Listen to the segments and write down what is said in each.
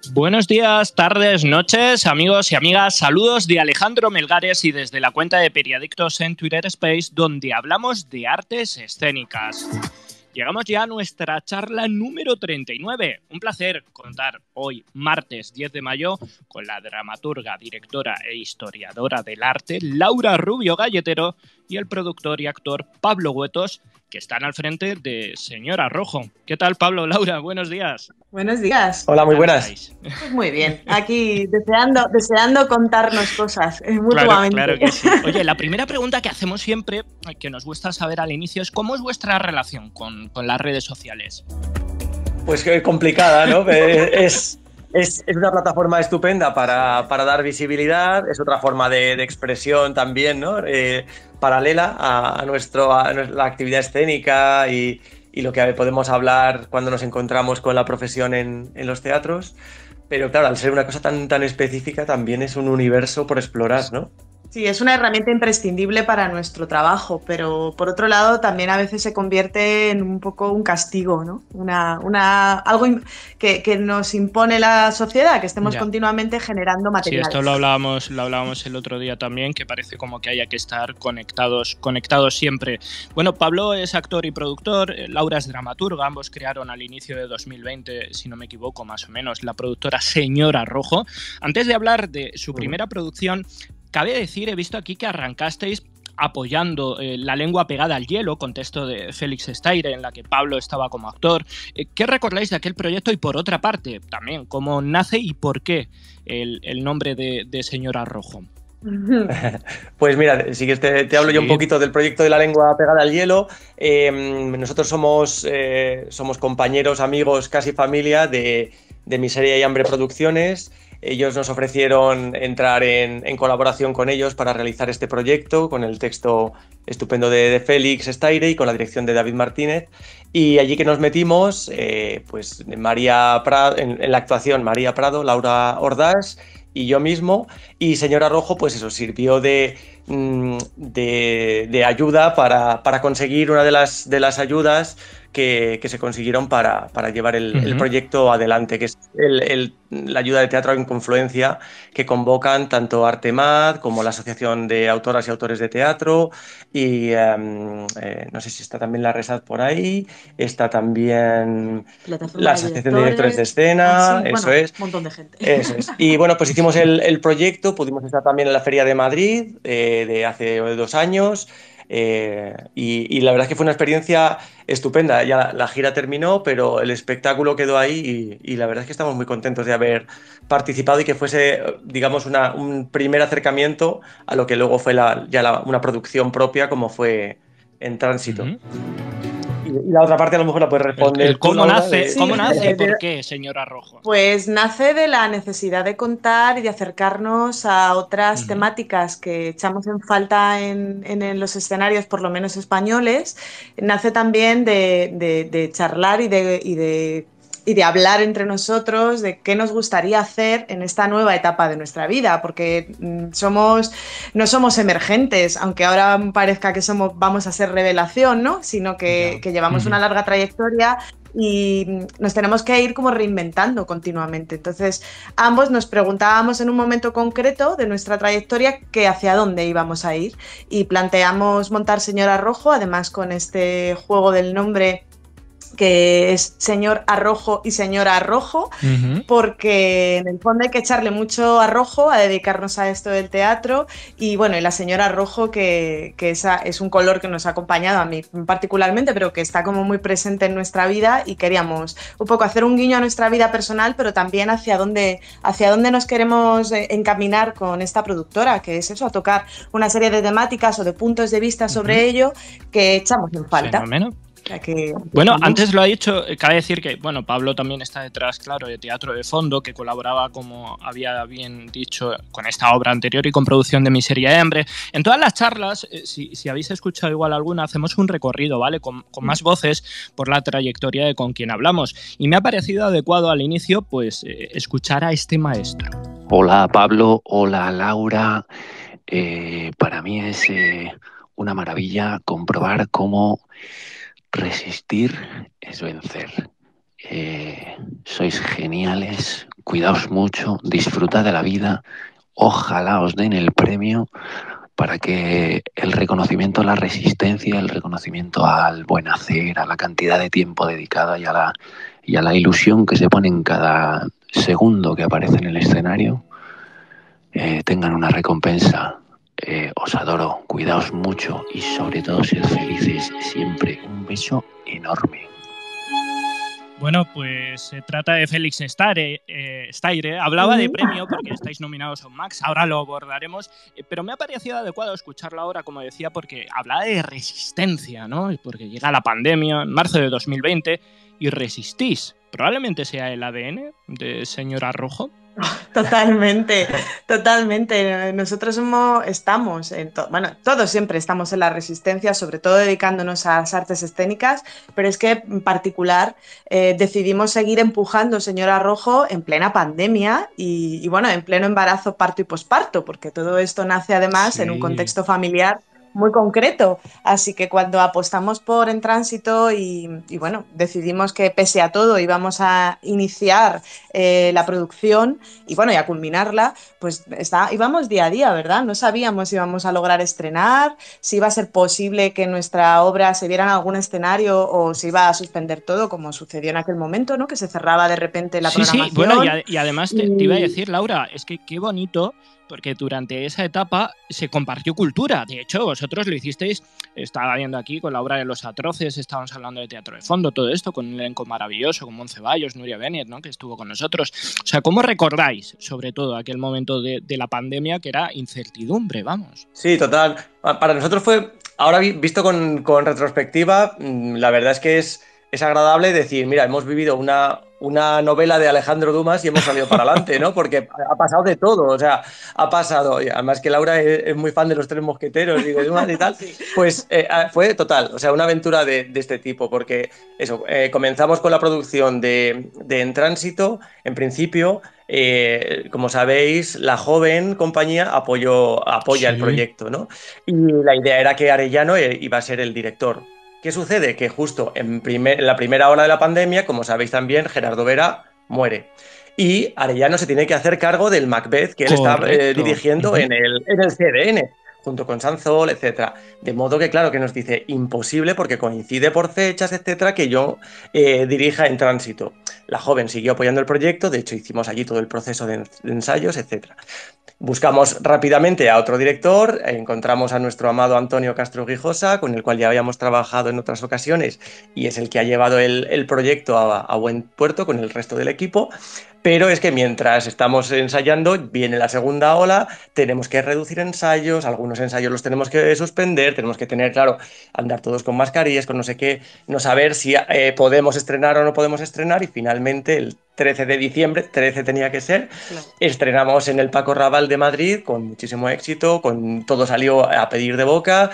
Buenos días, tardes, noches, amigos y amigas. Saludos de Alejandro Melgares y desde la cuenta de Periadictos en Twitter Space, donde hablamos de artes escénicas. Llegamos ya a nuestra charla número 39. Un placer contar hoy, martes 10 de mayo, con la dramaturga, directora e historiadora del arte, Laura Rubio Galletero, y el productor y actor Pablo Huetos, que están al frente de Señora Rojo. ¿Qué tal, Pablo? Laura, buenos días. Buenos días. Hola, muy buenas. Pues muy bien, aquí deseando contarnos cosas mutuamente. Claro que sí. Oye, la primera pregunta que hacemos siempre, que nos gusta saber al inicio, es ¿cómo es vuestra relación con las redes sociales? Pues complicada, ¿no? Es una plataforma estupenda para dar visibilidad, es otra forma de expresión también, ¿no? Paralela a la actividad escénica y lo que podemos hablar cuando nos encontramos con la profesión en los teatros. Pero claro, al ser una cosa tan específica, también es un universo por explorar, ¿no? Sí, es una herramienta imprescindible para nuestro trabajo, pero por otro lado también a veces se convierte en un poco un castigo, ¿no? Algo que nos impone la sociedad, que estemos continuamente generando materiales. Sí, esto lo hablábamos el otro día también, que parece como que haya que estar conectados siempre. Bueno, Pablo es actor y productor, Laura es dramaturga, ambos crearon al inicio de 2020, si no me equivoco, más o menos, la productora Señora Rojo. Antes de hablar de su primera producción, cabe decir, he visto aquí que arrancasteis apoyando La lengua pegada al hielo, con texto de Félix Estaire, en la que Pablo estaba como actor. ¿Qué recordáis de aquel proyecto? Y por otra parte, también, ¿cómo nace y por qué el nombre de Señora Rojo? Pues mira, si quieres te hablo yo un poquito del proyecto de La lengua pegada al hielo. Nosotros somos compañeros, amigos, casi familia de Miseria y Hambre Producciones. Ellos nos ofrecieron entrar en colaboración con ellos para realizar este proyecto, con el texto estupendo de Félix Estaire y con la dirección de David Martínez. Y allí que nos metimos, pues María Prado, en la actuación María Prado, Laura Ordaz y yo mismo. Y Señora Rojo, pues eso, sirvió de ayuda para conseguir una de las ayudas que se consiguieron para llevar el proyecto adelante, que es la ayuda de Teatro en Confluencia, que convocan tanto Artemad como la Asociación de Autoras y Autores de Teatro, y no sé si está también la RESAD por ahí, está también la Asociación de Directores de Escena, sí, eso bueno, es. Un montón de gente. Eso es. Y bueno, pues hicimos el proyecto, pudimos estar también en la Feria de Madrid de hace 2 años. Y la verdad es que fue una experiencia estupenda. Ya la gira terminó, pero el espectáculo quedó ahí y la verdad es que estamos muy contentos de haber participado y que fuese, digamos, un primer acercamiento a lo que luego fue una producción propia, como fue En Tránsito. Y la otra parte a lo mejor la puedes responder. ¿Cómo nace? Sí, ¿Cómo nace? ¿Por qué, Señora Rojo? Pues nace de la necesidad de contar y de acercarnos a otras temáticas que echamos en falta en los escenarios, por lo menos españoles. Nace también de charlar y de hablar entre nosotros de qué nos gustaría hacer en esta nueva etapa de nuestra vida, porque no somos emergentes, aunque ahora parezca que vamos a ser revelación, ¿no? Sino que llevamos una larga trayectoria y nos tenemos que ir como reinventando continuamente. Entonces, ambos nos preguntábamos en un momento concreto de nuestra trayectoria que hacia dónde íbamos a ir y planteamos montar Señora Rojo, además con este juego del nombre que es Señor Arrojo y Señora Rojo, porque en el fondo hay que echarle mucho arrojo a dedicarnos a esto del teatro y bueno, y la Señora Rojo que es un color que nos ha acompañado a mí particularmente, pero que está como muy presente en nuestra vida y queríamos un poco hacer un guiño a nuestra vida personal, pero también hacia dónde nos queremos encaminar con esta productora, que es eso, a tocar una serie de temáticas o de puntos de vista sobre ello que echamos en falta. Fenómeno. Bueno, antes lo ha dicho, cabe decir que Pablo también está detrás, claro, de Teatro de Fondo, que colaboraba, como había bien dicho, con esta obra anterior y con producción de Miseria y Hambre. En todas las charlas, si habéis escuchado igual alguna, hacemos un recorrido, ¿vale? Con más voces por la trayectoria de con quien hablamos. Y me ha parecido adecuado al inicio, pues, escuchar a este maestro. Hola Pablo, hola Laura. Para mí es una maravilla comprobar cómo resistir es vencer. Sois geniales cuidaos mucho, disfrutad de la vida, ojalá os den el premio para que el reconocimiento a la resistencia, el reconocimiento al buen hacer, a la cantidad de tiempo dedicada y a la ilusión que se pone en cada segundo que aparece en el escenario, tengan una recompensa. Os adoro, cuidaos mucho y sobre todo sed felices siempre. Un beso enorme. Bueno, pues se trata de Félix Staire. Hablaba de premio porque estáis nominados a un Max, ahora lo abordaremos, pero me ha parecido adecuado escucharlo ahora, como decía, porque hablaba de resistencia, ¿no? Porque llega la pandemia en marzo de 2020 y resistís. Probablemente sea el ADN de señora Rojo. Totalmente, totalmente. Nosotros estamos, todos siempre estamos en la resistencia, sobre todo dedicándonos a las artes escénicas, pero es que en particular decidimos seguir empujando Señora Rojo en plena pandemia y bueno, en pleno embarazo, parto y posparto, porque todo esto nace además en un contexto familiar muy concreto. Así que cuando apostamos por En Tránsito y bueno, decidimos que pese a todo íbamos a iniciar la producción y bueno, y a culminarla, pues íbamos día a día, ¿verdad? No sabíamos si íbamos a lograr estrenar, si iba a ser posible que nuestra obra se viera en algún escenario o se iba a suspender todo, como sucedió en aquel momento, ¿no? Que se cerraba de repente la programación. Sí, bueno, y además te iba a decir, Laura, es que qué bonito, porque durante esa etapa se compartió cultura. De hecho, vosotros lo hicisteis, estaba viendo aquí con la obra de Los Atroces, estábamos hablando de teatro de fondo, todo esto, con un elenco maravilloso, con Monceballos, Nuria Bennett, ¿no? Que estuvo con nosotros. O sea, ¿cómo recordáis, sobre todo, aquel momento de la pandemia que era incertidumbre, vamos? Sí, total. Para nosotros fue, ahora visto con retrospectiva, la verdad es que es agradable decir, mira, hemos vivido una novela de Alejandro Dumas y hemos salido para adelante, ¿no? Porque ha pasado de todo, o sea, ha pasado, y además que Laura es muy fan de los Tres Mosqueteros y de Dumas y tal, sí. Pues fue total, o sea, una aventura de este tipo, porque eso, comenzamos con la producción de En Tránsito, en principio. Como sabéis, la joven compañía apoya el proyecto, ¿no? Y la idea era que Arellano iba a ser el director. ¿Qué sucede? Que justo en la primera ola de la pandemia, como sabéis también, Gerardo Vera muere. Y Arellano se tiene que hacer cargo del Macbeth que él está dirigiendo en el CDN, junto con Sanzol, etcétera. De modo que, claro, que nos dice imposible porque coincide por fechas, etcétera, que yo dirija En Tránsito. La joven siguió apoyando el proyecto, de hecho hicimos allí todo el proceso de ensayos, etcétera. Buscamos rápidamente a otro director, encontramos a nuestro amado Antonio Castro Guijosa, con el cual ya habíamos trabajado en otras ocasiones y es el que ha llevado el proyecto a buen puerto con el resto del equipo. Pero es que mientras estamos ensayando, viene la segunda ola, tenemos que reducir ensayos, algunos ensayos los tenemos que suspender, tenemos que tener, claro, andar todos con mascarillas, con no sé qué, no saber si podemos estrenar o no podemos estrenar y finalmente el 13 de diciembre, 13 tenía que ser, claro. Estrenamos en el Paco Raval de Madrid con muchísimo éxito, todo salió a pedir de boca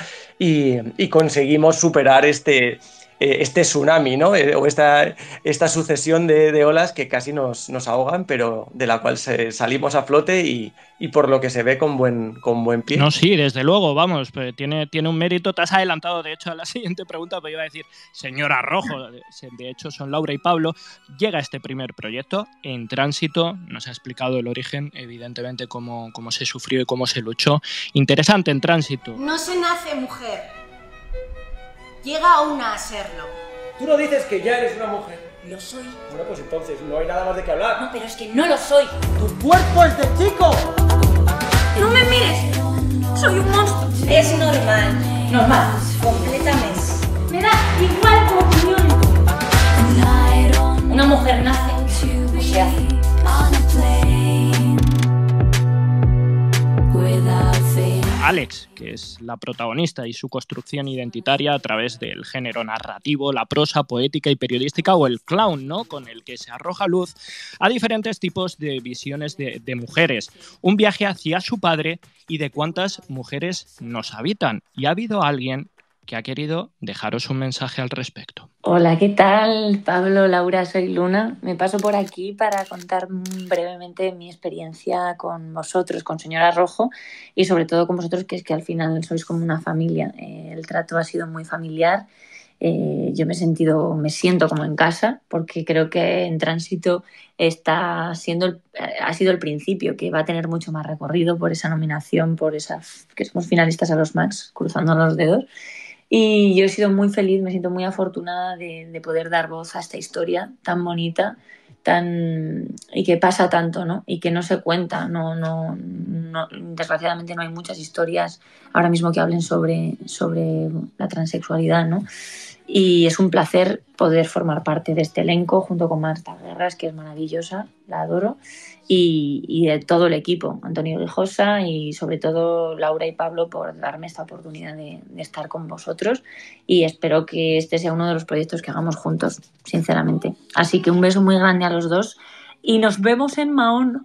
y conseguimos superar este tsunami, ¿no? O esta sucesión de olas que casi nos ahogan, pero de la cual salimos a flote y por lo que se ve con buen pie. No, sí, desde luego, vamos, tiene un mérito. Te has adelantado, de hecho, a la siguiente pregunta, pero iba a decir, señora Rojo, de hecho son Laura y Pablo, llega este primer proyecto En Tránsito, nos ha explicado el origen, evidentemente, cómo se sufrió y cómo se luchó. Interesante, En Tránsito. No se nace mujer. Llega una a serlo. Tú no dices que ya eres una mujer. Lo soy. Bueno, pues entonces no hay nada más de qué hablar. No, pero es que no lo soy. ¡Tu cuerpo es de chico! ¡No me mires! ¡Soy un monstruo! Es normal. Normal. Completamente. Me da igual tu opinión. Una mujer nace o se hace. Alex, que es la protagonista y su construcción identitaria a través del género narrativo, la prosa poética y periodística o el clown, ¿no? Con el que se arroja luz a diferentes tipos de visiones de mujeres. Un viaje hacia su padre y de cuántas mujeres nos habitan. Y ha habido alguien que ha querido dejaros un mensaje al respecto. Hola, ¿qué tal? Pablo, Laura, soy Luna. Me paso por aquí para contar brevemente mi experiencia con vosotros, con Señora Rojo y sobre todo con vosotros, que es que al final sois como una familia. El trato ha sido muy familiar yo me siento como en casa, porque creo que En Tránsito ha sido el principio, que va a tener mucho más recorrido por esa nominación, que somos finalistas a los Max, cruzando los dedos. Y yo he sido muy feliz, me siento muy afortunada de poder dar voz a esta historia tan bonita y que pasa tanto, ¿no? Y que no se cuenta. Desgraciadamente no hay muchas historias ahora mismo que hablen sobre la transexualidad, ¿no? Y es un placer poder formar parte de este elenco junto con Marta Guerras, que es maravillosa, la adoro, y de todo el equipo, Antonio Guijosa y sobre todo Laura y Pablo, por darme esta oportunidad de estar con vosotros, y espero que este sea uno de los proyectos que hagamos juntos, sinceramente. Así que un beso muy grande a los dos y nos vemos en Mahón.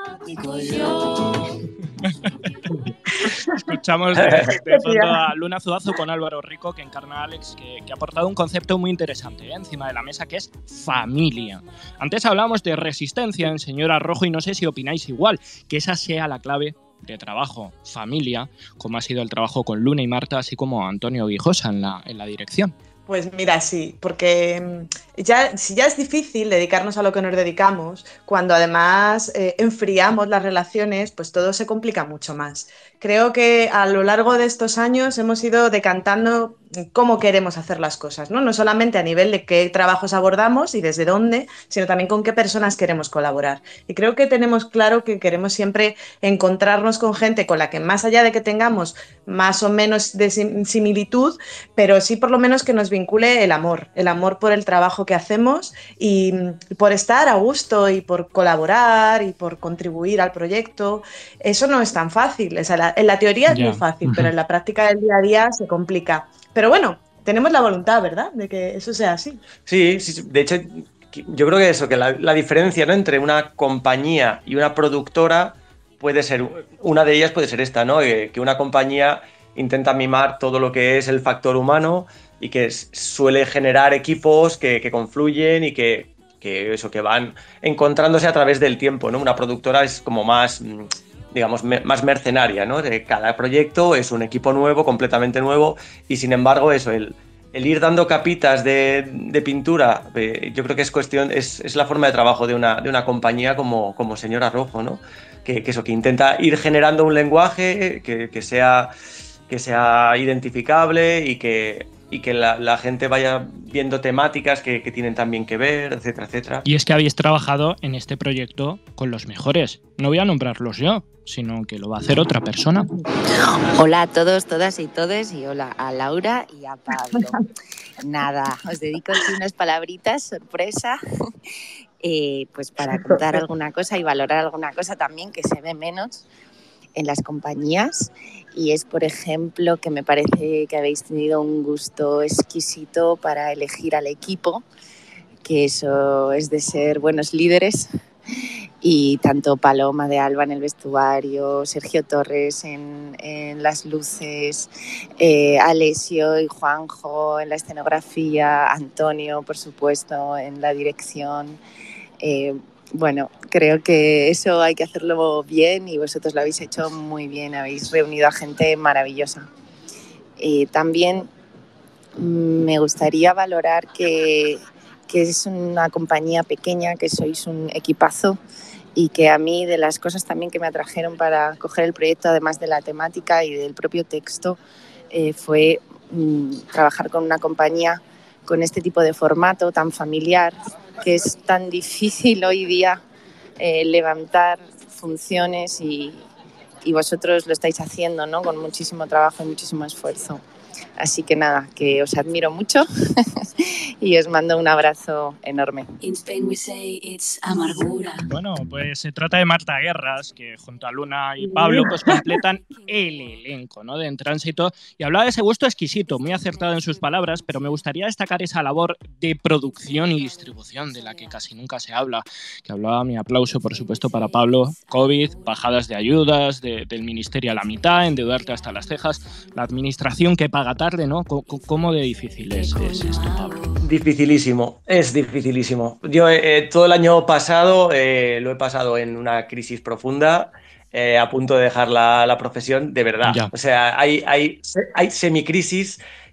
Escuchamos de fondo a Luna Zuazo con Álvaro Rico, que encarna a Alex, que ha aportado un concepto muy interesante encima de la mesa, que es familia. Antes hablábamos de resistencia en Señora Rojo y no sé si opináis igual, que esa sea la clave de trabajo, familia, como ha sido el trabajo con Luna y Marta, así como Antonio Guijosa en la dirección. Pues mira, sí, porque si ya es difícil dedicarnos a lo que nos dedicamos, cuando además enfriamos las relaciones, pues todo se complica mucho más. Creo que a lo largo de estos años hemos ido decantando cómo queremos hacer las cosas, ¿no? No solamente a nivel de qué trabajos abordamos y desde dónde, sino también con qué personas queremos colaborar. Y creo que tenemos claro que queremos siempre encontrarnos con gente con la que, más allá de que tengamos más o menos de similitud, pero sí por lo menos que nos vincule el amor por el trabajo que hacemos y por estar a gusto y por colaborar y por contribuir al proyecto. Eso no es tan fácil. O sea, en la teoría es muy fácil, pero en la práctica del día a día se complica. Pero bueno, tenemos la voluntad, ¿verdad?, de que eso sea así. Sí, de hecho, yo creo que la diferencia, ¿no?, entre una compañía y una productora puede ser, una de ellas puede ser esta, ¿no?, que una compañía intenta mimar todo lo que es el factor humano y que suele generar equipos que confluyen y que van encontrándose a través del tiempo, ¿no? Una productora es como más, digamos, más mercenaria, ¿no? Cada proyecto es un equipo nuevo, completamente nuevo, y sin embargo el ir dando capitas de pintura, yo creo que es la forma de trabajo de una compañía como Señora Rojo, ¿no? Que intenta ir generando un lenguaje que sea identificable y que la gente vaya viendo temáticas que tienen también que ver, etcétera, etcétera. Y es que habéis trabajado en este proyecto con los mejores. No voy a nombrarlos yo, sino que lo va a hacer otra persona. Hola a todos, todas y todes, y hola a Laura y a Pablo. Nada, os dedico aquí unas palabritas, sorpresa, pues para contar alguna cosa y valorar alguna cosa también que se ve menos en las compañías, y es, por ejemplo, que me parece que habéis tenido un gusto exquisito para elegir al equipo, que eso es de ser buenos líderes, y tanto Paloma de Alba en el vestuario, Sergio Torres en las luces, Alessio y Juanjo en la escenografía, Antonio, por supuesto, en la dirección. Bueno, creo que eso hay que hacerlo bien y vosotros lo habéis hecho muy bien, habéis reunido a gente maravillosa. También me gustaría valorar que es una compañía pequeña, que sois un equipazo, y que a mí, de las cosas también que me atrajeron para coger el proyecto, además de la temática y del propio texto, fue trabajar con una compañía con este tipo de formato tan familiar, que es tan difícil hoy día levantar funciones, y vosotros lo estáis haciendo, ¿no?, con muchísimo trabajo y muchísimo esfuerzo. Así que nada, que os admiro mucho y os mando un abrazo enorme. Bueno, pues se trata de Marta Guerras, que junto a Luna y Pablo pues completan el elenco, ¿no?, de En Tránsito, y hablaba de ese gusto exquisito, muy acertado en sus palabras, pero me gustaría destacar esa labor de producción y distribución de la que casi nunca se habla, que hablaba. Mi aplauso, por supuesto, para Pablo. COVID, bajadas de ayudas del ministerio a la mitad, endeudarte hasta las cejas, la administración que paga tarde, ¿no? ¿Cómo de difícil es esto, Pablo? Dificilísimo, es dificilísimo. Yo todo el año pasado lo he pasado en una crisis profunda, a punto de dejar la profesión, de verdad. Ya. O sea, hay semicrisis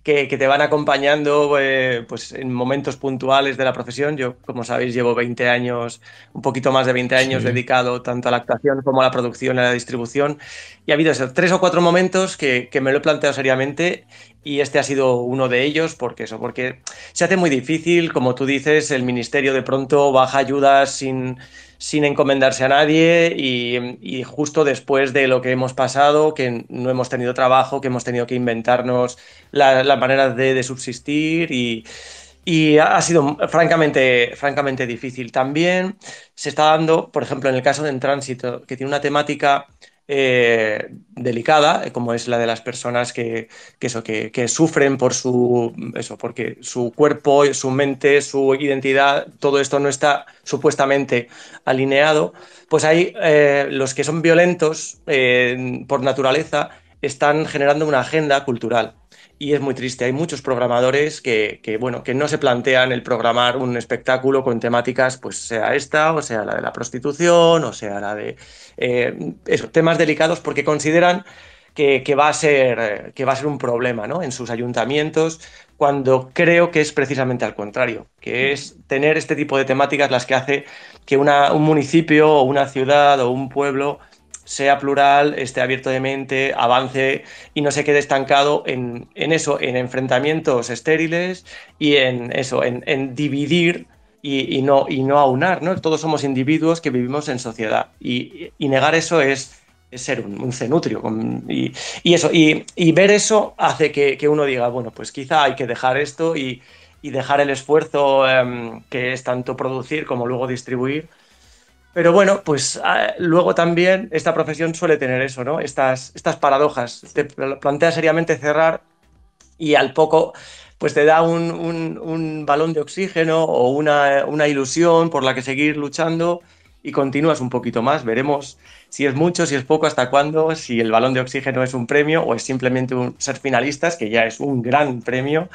que te van acompañando pues en momentos puntuales de la profesión. Yo, como sabéis, llevo 20 años, un poquito más de 20 años dedicado tanto a la actuación como a la producción y a la distribución. Y ha habido esos 3 o 4 momentos que me lo he planteado seriamente, y este ha sido uno de ellos, porque se hace muy difícil, como tú dices, el ministerio de pronto baja ayudas sin encomendarse a nadie, y justo después de lo que hemos pasado, que no hemos tenido trabajo, que hemos tenido que inventarnos la manera de subsistir, y ha sido francamente difícil. También se está dando, por ejemplo, en el caso de En Tránsito, que tiene una temática delicada, como es la de las personas que sufren porque su cuerpo, su mente, su identidad, todo esto no está supuestamente alineado. Pues ahí los que son violentos por naturaleza están generando una agenda cultural. Y es muy triste. Hay muchos programadores bueno, que no se plantean el programar un espectáculo con temáticas, pues sea esta, o sea la de la prostitución, o sea la de temas delicados, porque consideran que va a ser un problema, ¿no?, en sus ayuntamientos, cuando creo que es precisamente al contrario, que es tener este tipo de temáticas las que hace que un municipio o una ciudad o un pueblo sea plural, esté abierto de mente, avance y no se quede estancado en enfrentamientos estériles y en dividir y no aunar, ¿no? Todos somos individuos que vivimos en sociedad, y negar eso es ser un cenutrio. Y ver eso hace que uno diga, bueno, pues quizá hay que dejar esto y dejar el esfuerzo que es tanto producir como luego distribuir. Pero bueno, pues luego también esta profesión suele tener eso, ¿no? Estas paradojas. Te planteas seriamente cerrar, y al poco pues te da un balón de oxígeno o una ilusión por la que seguir luchando, y continúas un poquito más. Veremos si es mucho, si es poco, hasta cuándo, si el balón de oxígeno es un premio o es simplemente ser finalistas, que ya es un gran premio,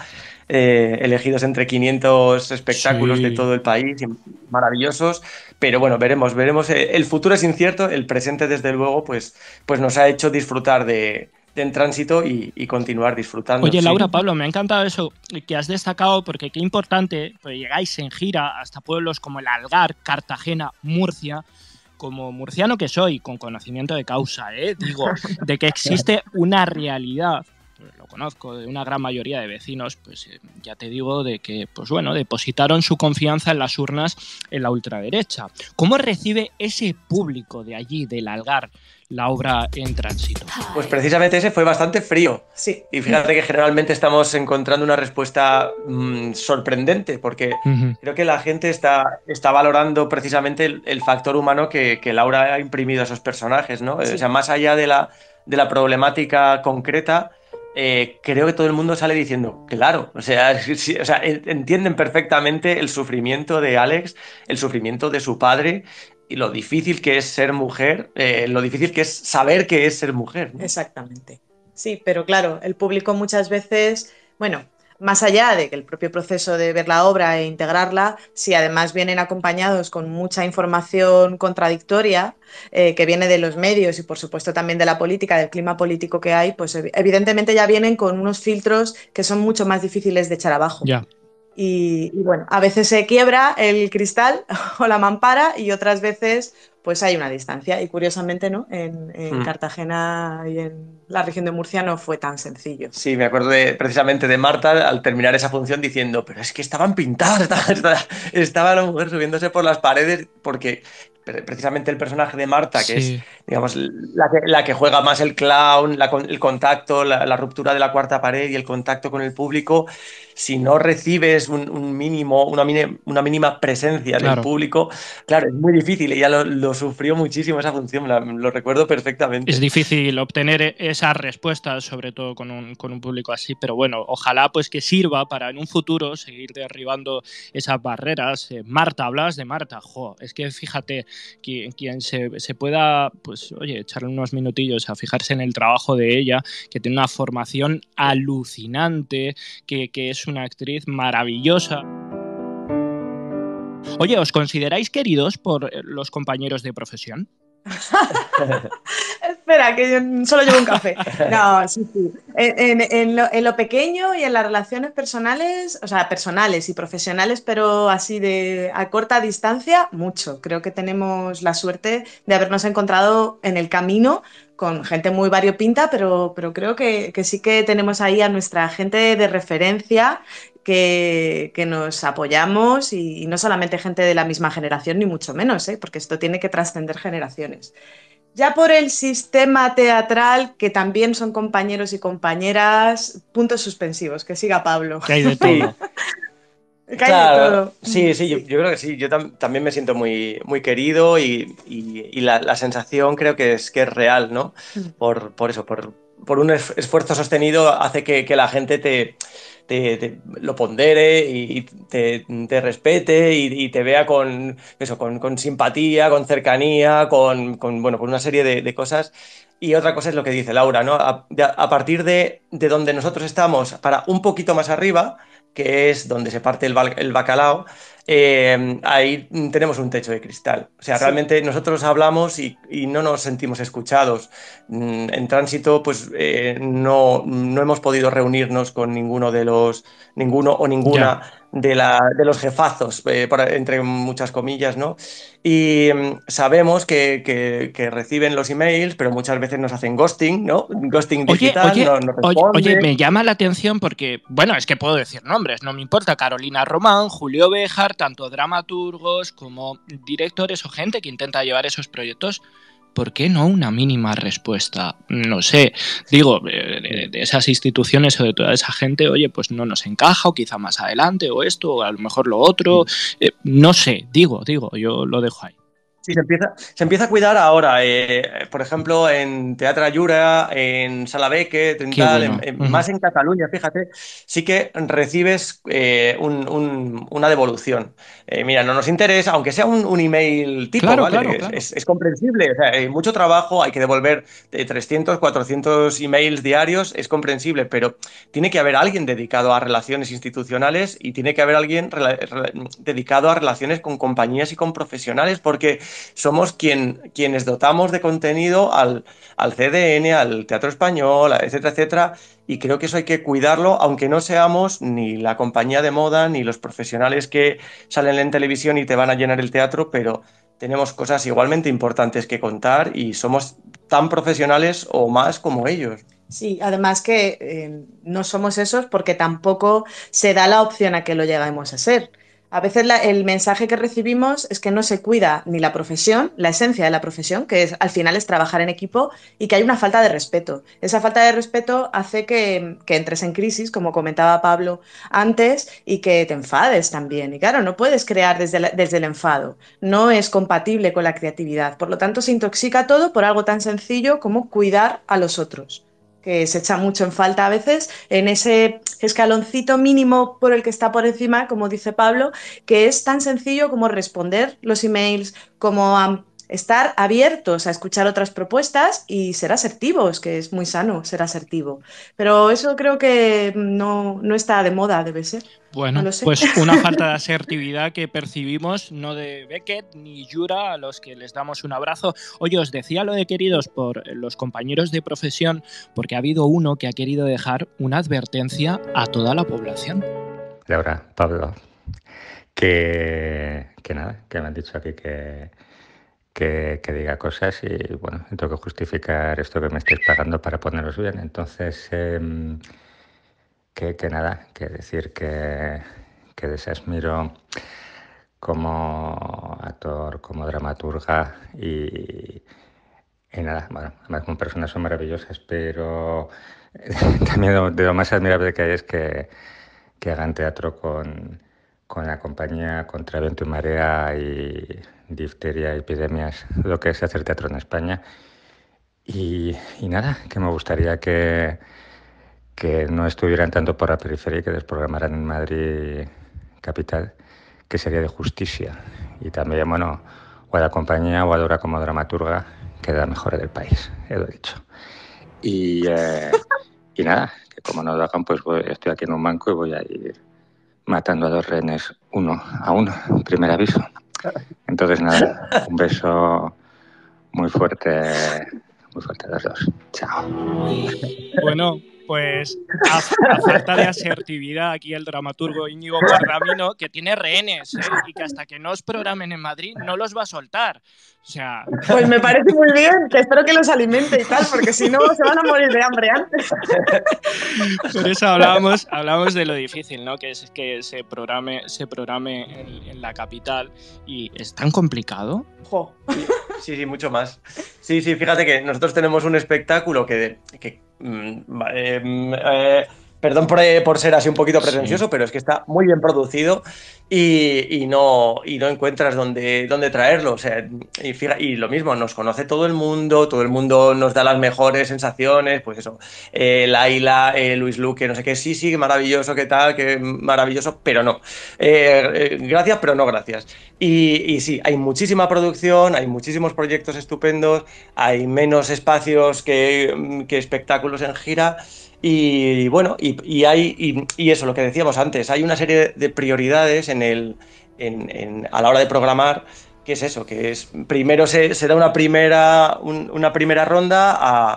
elegidos entre 500 espectáculos de todo el país, maravillosos. Pero bueno, veremos. El futuro es incierto, el presente desde luego pues nos ha hecho disfrutar de En Tránsito y continuar disfrutando. Oye, Laura, Pablo, me ha encantado eso que has destacado, porque qué importante, pues llegáis en gira hasta pueblos como el Algar, Cartagena, Murcia. Como murciano que soy, con conocimiento de causa, digo, de que existe una realidad, lo conozco, de una gran mayoría de vecinos, pues ya te digo, de que, pues bueno, depositaron su confianza en las urnas en la ultraderecha. ¿Cómo recibe ese público de allí, del Algar, la obra En Tránsito? Pues precisamente ese fue bastante frío. Sí. Y fíjate que generalmente estamos encontrando una respuesta sorprendente, porque creo que la gente está valorando precisamente el factor humano que Laura ha imprimido a esos personajes, ¿no? Sí. O sea, más allá de la problemática concreta, creo que todo el mundo sale diciendo, claro, o sea, entienden perfectamente el sufrimiento de Alex, el sufrimiento de su padre, y lo difícil que es ser mujer, lo difícil que es saber qué es ser mujer, ¿no? Exactamente. Sí, pero claro, el público muchas veces, bueno, más allá de que el propio proceso de ver la obra e integrarla, si además vienen acompañados con mucha información contradictoria que viene de los medios y por supuesto también de la política, del clima político que hay, pues evidentemente ya vienen con unos filtros que son mucho más difíciles de echar abajo. Ya. Y bueno, a veces se quiebra el cristal o la mampara, y otras veces pues hay una distancia. Y curiosamente, ¿no?, en Cartagena y en la región de Murcia no fue tan sencillo. Sí, me acuerdo precisamente de Marta al terminar esa función diciendo, pero es que estaban pintadas, estaba la mujer subiéndose por las paredes, porque precisamente el personaje de Marta, que es, digamos, la que juega más el clown, el contacto, la ruptura de la cuarta pared y el contacto con el público, si no recibes un mínimo, una mínima presencia del público, claro, es muy difícil. Ella lo sufrió muchísimo esa función, lo recuerdo perfectamente. Es difícil obtener esas respuestas, sobre todo con un público así, pero bueno, ojalá pues que sirva para en un futuro seguir derribando esas barreras. Marta, hablabas de Marta, es que fíjate, quien se pueda, pues oye, echarle unos minutillos a fijarse en el trabajo de ella, que tiene una formación alucinante, que es una actriz maravillosa. Oye, ¿os consideráis queridos por los compañeros de profesión? Espera, que yo solo llevo un café. No, sí, sí. En lo pequeño y en las relaciones personales, o sea, personales y profesionales, pero así de a corta distancia, mucho. Creo que tenemos la suerte de habernos encontrado en el camino con gente muy variopinta, pero creo que sí que tenemos ahí a nuestra gente de referencia que nos apoyamos y no solamente gente de la misma generación, ni mucho menos, ¿eh? Porque esto tiene que trascender generaciones. Ya por el sistema teatral, que también son compañeros y compañeras, puntos suspensivos, que siga Pablo. Que hay de Sí, todo. Que hay de claro, todo. sí, Sí. yo creo que sí. Yo también me siento muy querido y la sensación creo que es real, ¿no? Por eso, por un esfuerzo sostenido hace que la gente te lo pondere y te respete y te vea con eso, con simpatía, con cercanía, bueno, con una serie de cosas. Y otra cosa es lo que dice Laura, ¿no? A partir de donde nosotros estamos, para un poquito más arriba, que es donde se parte el bacalao, ahí tenemos un techo de cristal. O sea, Sí. realmente nosotros hablamos y no nos sentimos escuchados. En tránsito, pues no hemos podido reunirnos con ninguno o Ya. ninguna de los jefazos, entre muchas comillas, ¿no? Y sabemos que reciben los emails, pero muchas veces nos hacen ghosting, ¿no? Ghosting Oye, digital, oye, no oye, oye, responde. me llama la atención porque, bueno, es que puedo decir nombres, no me importa. Carolina Román, Julio Béjar, tanto dramaturgos como directores o gente que intenta llevar esos proyectos. ¿Por qué no una mínima respuesta? No sé, digo, de esas instituciones o de toda esa gente, oye, pues no nos encaja, o quizá más adelante, o esto, o a lo mejor lo otro. No sé, digo, yo lo dejo ahí. Sí, se empieza a cuidar ahora, por ejemplo, en Teatre Allura, en Sala Beckett, en Qué tal, bueno. más en Cataluña, fíjate, sí que recibes una devolución. Mira, no nos interesa, aunque sea un email tipo, Claro, claro, ¿vale? claro. Es comprensible, o sea, hay mucho trabajo, hay que devolver 300, 400 emails diarios, es comprensible, pero tiene que haber alguien dedicado a relaciones institucionales y tiene que haber alguien dedicado a relaciones con compañías y con profesionales, porque somos quienes dotamos de contenido al CDN, al Teatro Español, etcétera, etcétera, y creo que eso hay que cuidarlo, aunque no seamos ni la compañía de moda ni los profesionales que salen en televisión y te van a llenar el teatro, pero tenemos cosas igualmente importantes que contar y somos tan profesionales o más como ellos. Sí, además que no somos esos porque tampoco se da la opción a que lo lleguemos a ser. A veces el mensaje que recibimos es que no se cuida ni la profesión, la esencia de la profesión, que al final es trabajar en equipo, y que hay una falta de respeto. Esa falta de respeto hace que entres en crisis, como comentaba Pablo antes, y que te enfades también. Y claro, no puedes crear desde el enfado. No es compatible con la creatividad. Por lo tanto, se intoxica todo por algo tan sencillo como cuidar a los otros, que se echa mucho en falta a veces en ese escaloncito mínimo por el que está por encima, como dice Pablo, que es tan sencillo como responder los emails, como estar abiertos a escuchar otras propuestas y ser asertivos, que es muy sano ser asertivo. Pero eso creo que no está de moda, debe ser. No Bueno, lo sé. pues una falta de asertividad que percibimos no de Beckett ni Yura, a los que les damos un abrazo. Oye, os decía lo de queridos por los compañeros de profesión, porque ha habido uno que ha querido dejar una advertencia a toda la población. Laura, Pablo, que nada, que me han dicho aquí que diga cosas y bueno, tengo que justificar esto que me estáis pagando para poneros bien. Entonces, que nada, que decir que les admiro como actor, como dramaturga y nada, bueno, además como personas son maravillosas, pero también de lo más admirable que hay es que hagan teatro con la compañía contra viento y marea y difteria, epidemias, lo que es hacer teatro en España. Y nada, que me gustaría que no estuvieran tanto por la periferia y que les programaran en Madrid capital, que sería de justicia. Y también, bueno, o a la compañía o a Laura como dramaturga, que es la mejor del país, lo he dicho. Y nada, que como no lo hagan, pues estoy aquí en un banco y voy a ir matando a los rehenes uno a uno, primer aviso. Entonces nada, un beso muy fuerte, Muy fuerte a los dos. Chao. Bueno, pues a falta de asertividad aquí el dramaturgo Íñigo Guardamino, que tiene rehenes, y que hasta que no os programen en Madrid no los va a soltar. O sea... Pues me parece muy bien, que espero que los alimente y tal, porque si no se van a morir de hambre antes. Por eso hablábamos de lo difícil, ¿no? Que es que se programe en la capital. ¿Y es tan complicado? Jo. Sí, mucho más. Sí, fíjate que nosotros tenemos un espectáculo perdón por ser así un poquito pretencioso, pero es que está muy bien producido y no encuentras dónde traerlo. O sea, y lo mismo, nos conoce todo el mundo nos da las mejores sensaciones, pues eso, Laila, Luis Luque, no sé qué, sí, maravilloso, qué tal, qué maravilloso, pero no. Gracias, pero no gracias. Y sí, hay muchísima producción, hay muchísimos proyectos estupendos, hay menos espacios que espectáculos en gira. Y bueno, y eso, lo que decíamos antes, hay una serie de prioridades a la hora de programar, que es eso, que es primero se da una primera ronda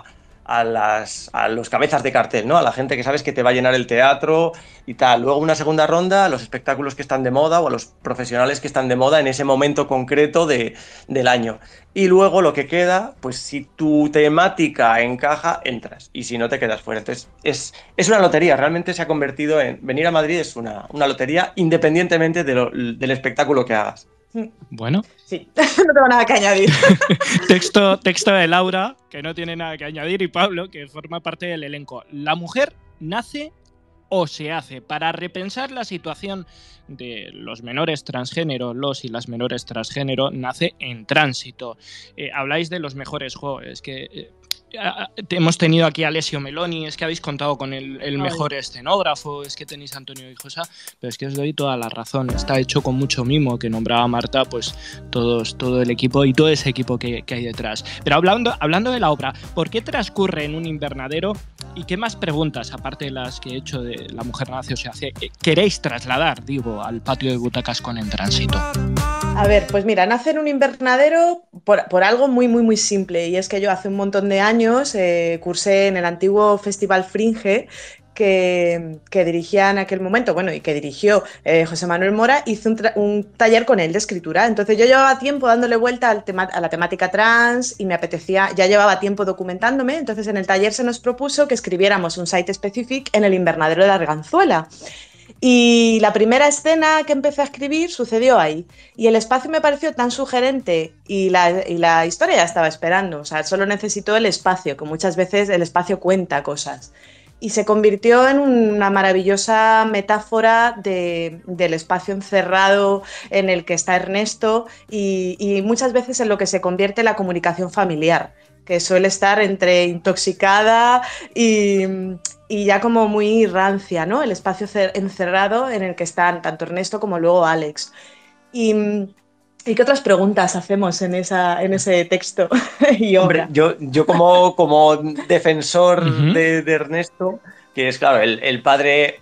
a los cabezas de cartel, ¿no? A la gente que sabes que te va a llenar el teatro y tal. Luego una segunda ronda a los espectáculos que están de moda o a los profesionales que están de moda en ese momento concreto del año. Y luego lo que queda, pues si tu temática encaja, entras. Y si no, te quedas fuera. Entonces, es una lotería. Realmente se ha convertido en... Venir a Madrid es una lotería independientemente del espectáculo que hagas. Bueno. Sí, no tengo nada que añadir. Texto de Laura, que no tiene nada que añadir, y Pablo, que forma parte del elenco. La mujer nace o se hace. Para repensar la situación de los menores transgénero, los y las menores transgénero, nace en tránsito. Habláis de los mejores juegos. Es que hemos tenido aquí a Alessio Meloni, es que habéis contado con el mejor escenógrafo, es que tenéis a Antonio Hijosa, pero es que os doy toda la razón. Está hecho con mucho mimo, que nombraba Marta, pues todo el equipo y todo ese equipo que hay detrás. Pero hablando de la obra, ¿por qué transcurre en un invernadero? ¿Y qué más preguntas, aparte de las que he hecho de La mujer nace o se hace, queréis trasladar, digo, al patio de butacas con En tránsito? A ver, pues mira, nace en un invernadero por algo muy, muy, muy simple, y es que yo hace un montón de años cursé en el antiguo Festival Fringe que dirigía en aquel momento, bueno, y que dirigió José Manuel Mora. Hice un taller con él de escritura. Entonces yo llevaba tiempo dándole vuelta a la temática trans y me apetecía, ya llevaba tiempo documentándome. Entonces en el taller se nos propuso que escribiéramos un site específico en el invernadero de Arganzuela. Y la primera escena que empecé a escribir sucedió ahí. Y el espacio me pareció tan sugerente y la historia ya estaba esperando. O sea, solo necesitó el espacio, que muchas veces el espacio cuenta cosas. Y se convirtió en una maravillosa metáfora del espacio encerrado en el que está Ernesto y muchas veces en lo que se convierte la comunicación familiar, que suele estar entre intoxicada y ya como muy rancia, ¿no? El espacio encerrado en el que están tanto Ernesto como luego Alex. ¿Y qué otras preguntas hacemos en ese texto y obra? Hombre, yo como defensor de Ernesto, que es claro, el padre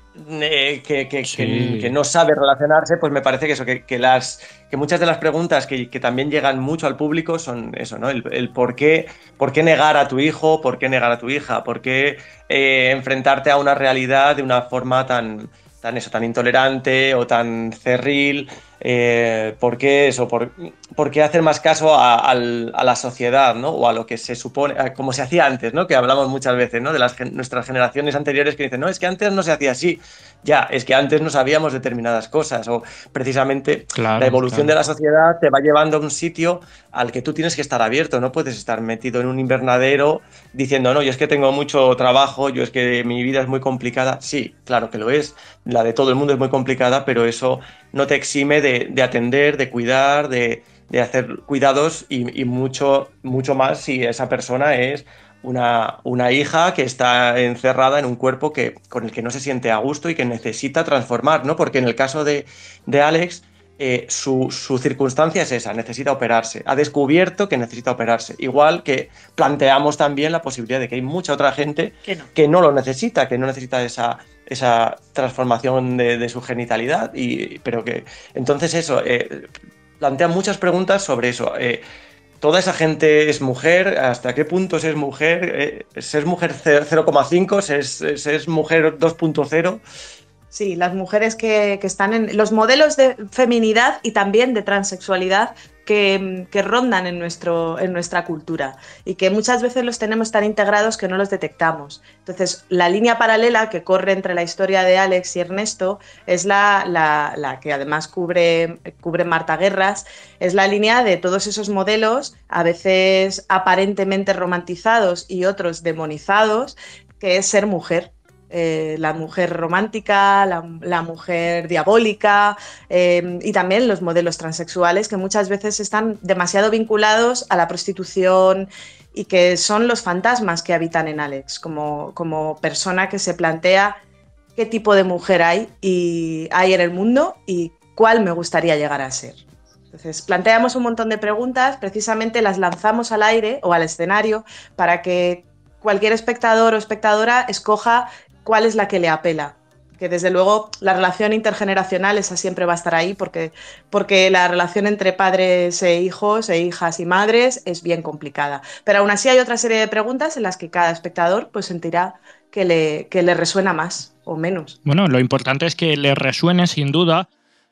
que no sabe relacionarse, pues me parece que muchas de las preguntas que también llegan mucho al público son eso, ¿no? El por qué negar a tu hijo, por qué negar a tu hija, por qué enfrentarte a una realidad de una forma tan intolerante o tan cerril. ¿Por qué eso? ¿Por qué hacer más caso a la sociedad, ¿no? O a lo que se supone, como se hacía antes, ¿no? Que hablamos muchas veces, ¿no? De nuestras generaciones anteriores que dicen, no, es que antes no se hacía así. Ya, es que antes no sabíamos determinadas cosas, o precisamente la evolución de la sociedad te va llevando a un sitio al que tú tienes que estar abierto. No puedes estar metido en un invernadero diciendo, no, yo es que tengo mucho trabajo, yo es que mi vida es muy complicada. Sí, claro que lo es, la de todo el mundo es muy complicada, pero eso no te exime de atender, de cuidar, de hacer cuidados y mucho más si esa persona es una hija que está encerrada en un cuerpo con el que no se siente a gusto y que necesita transformar, ¿no? Porque en el caso de Alex, su circunstancia es esa, necesita operarse. Ha descubierto que necesita operarse. Igual que planteamos también la posibilidad de que hay mucha otra gente que no lo necesita, que no necesita esa transformación de su genitalidad, pero que entonces eso plantea muchas preguntas sobre eso. ¿toda esa gente es mujer? ¿Hasta qué punto se es mujer? ¿Se es mujer 0,5? ¿Se es mujer 2.0? Sí, las mujeres que están en los modelos de feminidad y también de transexualidad que rondan en nuestra cultura y que muchas veces los tenemos tan integrados que no los detectamos. Entonces, la línea paralela que corre entre la historia de Alex y Ernesto es la que además cubre Marta Guerras, es la línea de todos esos modelos, a veces aparentemente romantizados y otros demonizados, que es ser mujer. La mujer romántica, la mujer diabólica y también los modelos transexuales que muchas veces están demasiado vinculados a la prostitución y que son los fantasmas que habitan en Alex como persona que se plantea qué tipo de mujer hay en el mundo y cuál me gustaría llegar a ser. Entonces, planteamos un montón de preguntas, precisamente las lanzamos al aire o al escenario para que cualquier espectador o espectadora escoja cuál es la que le apela. Que desde luego la relación intergeneracional esa siempre va a estar ahí porque la relación entre padres e hijos e hijas y madres es bien complicada. Pero aún así hay otra serie de preguntas en las que cada espectador pues sentirá que le resuena más o menos. Bueno, lo importante es que le resuene sin duda.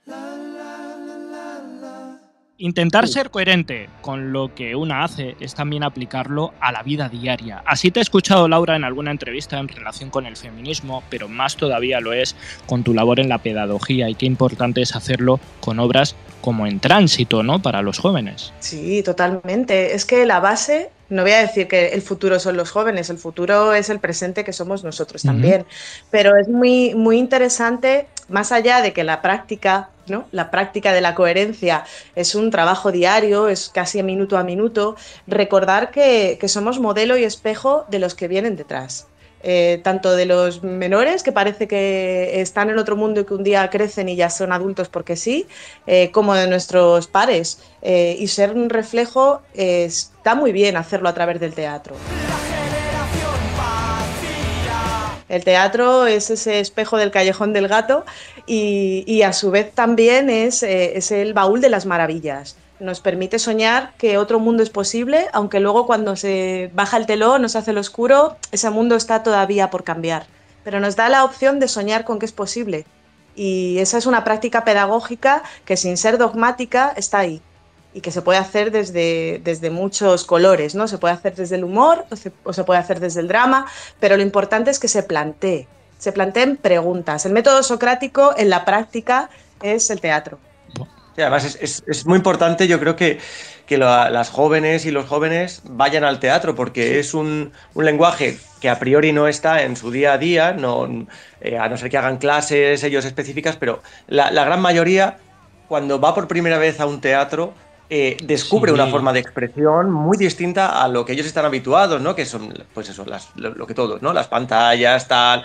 Intentar ser coherente con lo que una hace es también aplicarlo a la vida diaria. Así te he escuchado, Laura, en alguna entrevista en relación con el feminismo, pero más todavía lo es con tu labor en la pedagogía y qué importante es hacerlo con obras como En Tránsito, ¿no?, para los jóvenes. Sí, totalmente. Es que la base, no voy a decir que el futuro son los jóvenes, el futuro es el presente que somos nosotros también, pero es muy, muy interesante, más allá de que la práctica, ¿no?, la práctica de la coherencia es un trabajo diario, es casi minuto a minuto, recordar que somos modelo y espejo de los que vienen detrás. Tanto de los menores que parece que están en otro mundo y que un día crecen y ya son adultos porque sí, como de nuestros pares, y ser un reflejo está muy bien hacerlo a través del teatro. El teatro es ese espejo del callejón del gato y a su vez también es el baúl de las maravillas. Nos permite soñar que otro mundo es posible, aunque luego cuando se baja el telón, nos hace lo oscuro, ese mundo está todavía por cambiar. Pero nos da la opción de soñar con que es posible. Y esa es una práctica pedagógica que sin ser dogmática está ahí. Y que se puede hacer desde muchos colores, ¿no? Se puede hacer desde el humor o se puede hacer desde el drama, pero lo importante es que se planteen preguntas. El método socrático en la práctica es el teatro. Sí, además es muy importante, yo creo que las jóvenes y los jóvenes vayan al teatro porque es un lenguaje que a priori no está en su día a día, a no ser que hagan clases ellos específicas, pero la gran mayoría cuando va por primera vez a un teatro descubre una forma de expresión muy distinta a lo que ellos están habituados, ¿no? Que son, pues eso, lo que todos, ¿no? Las pantallas, tal.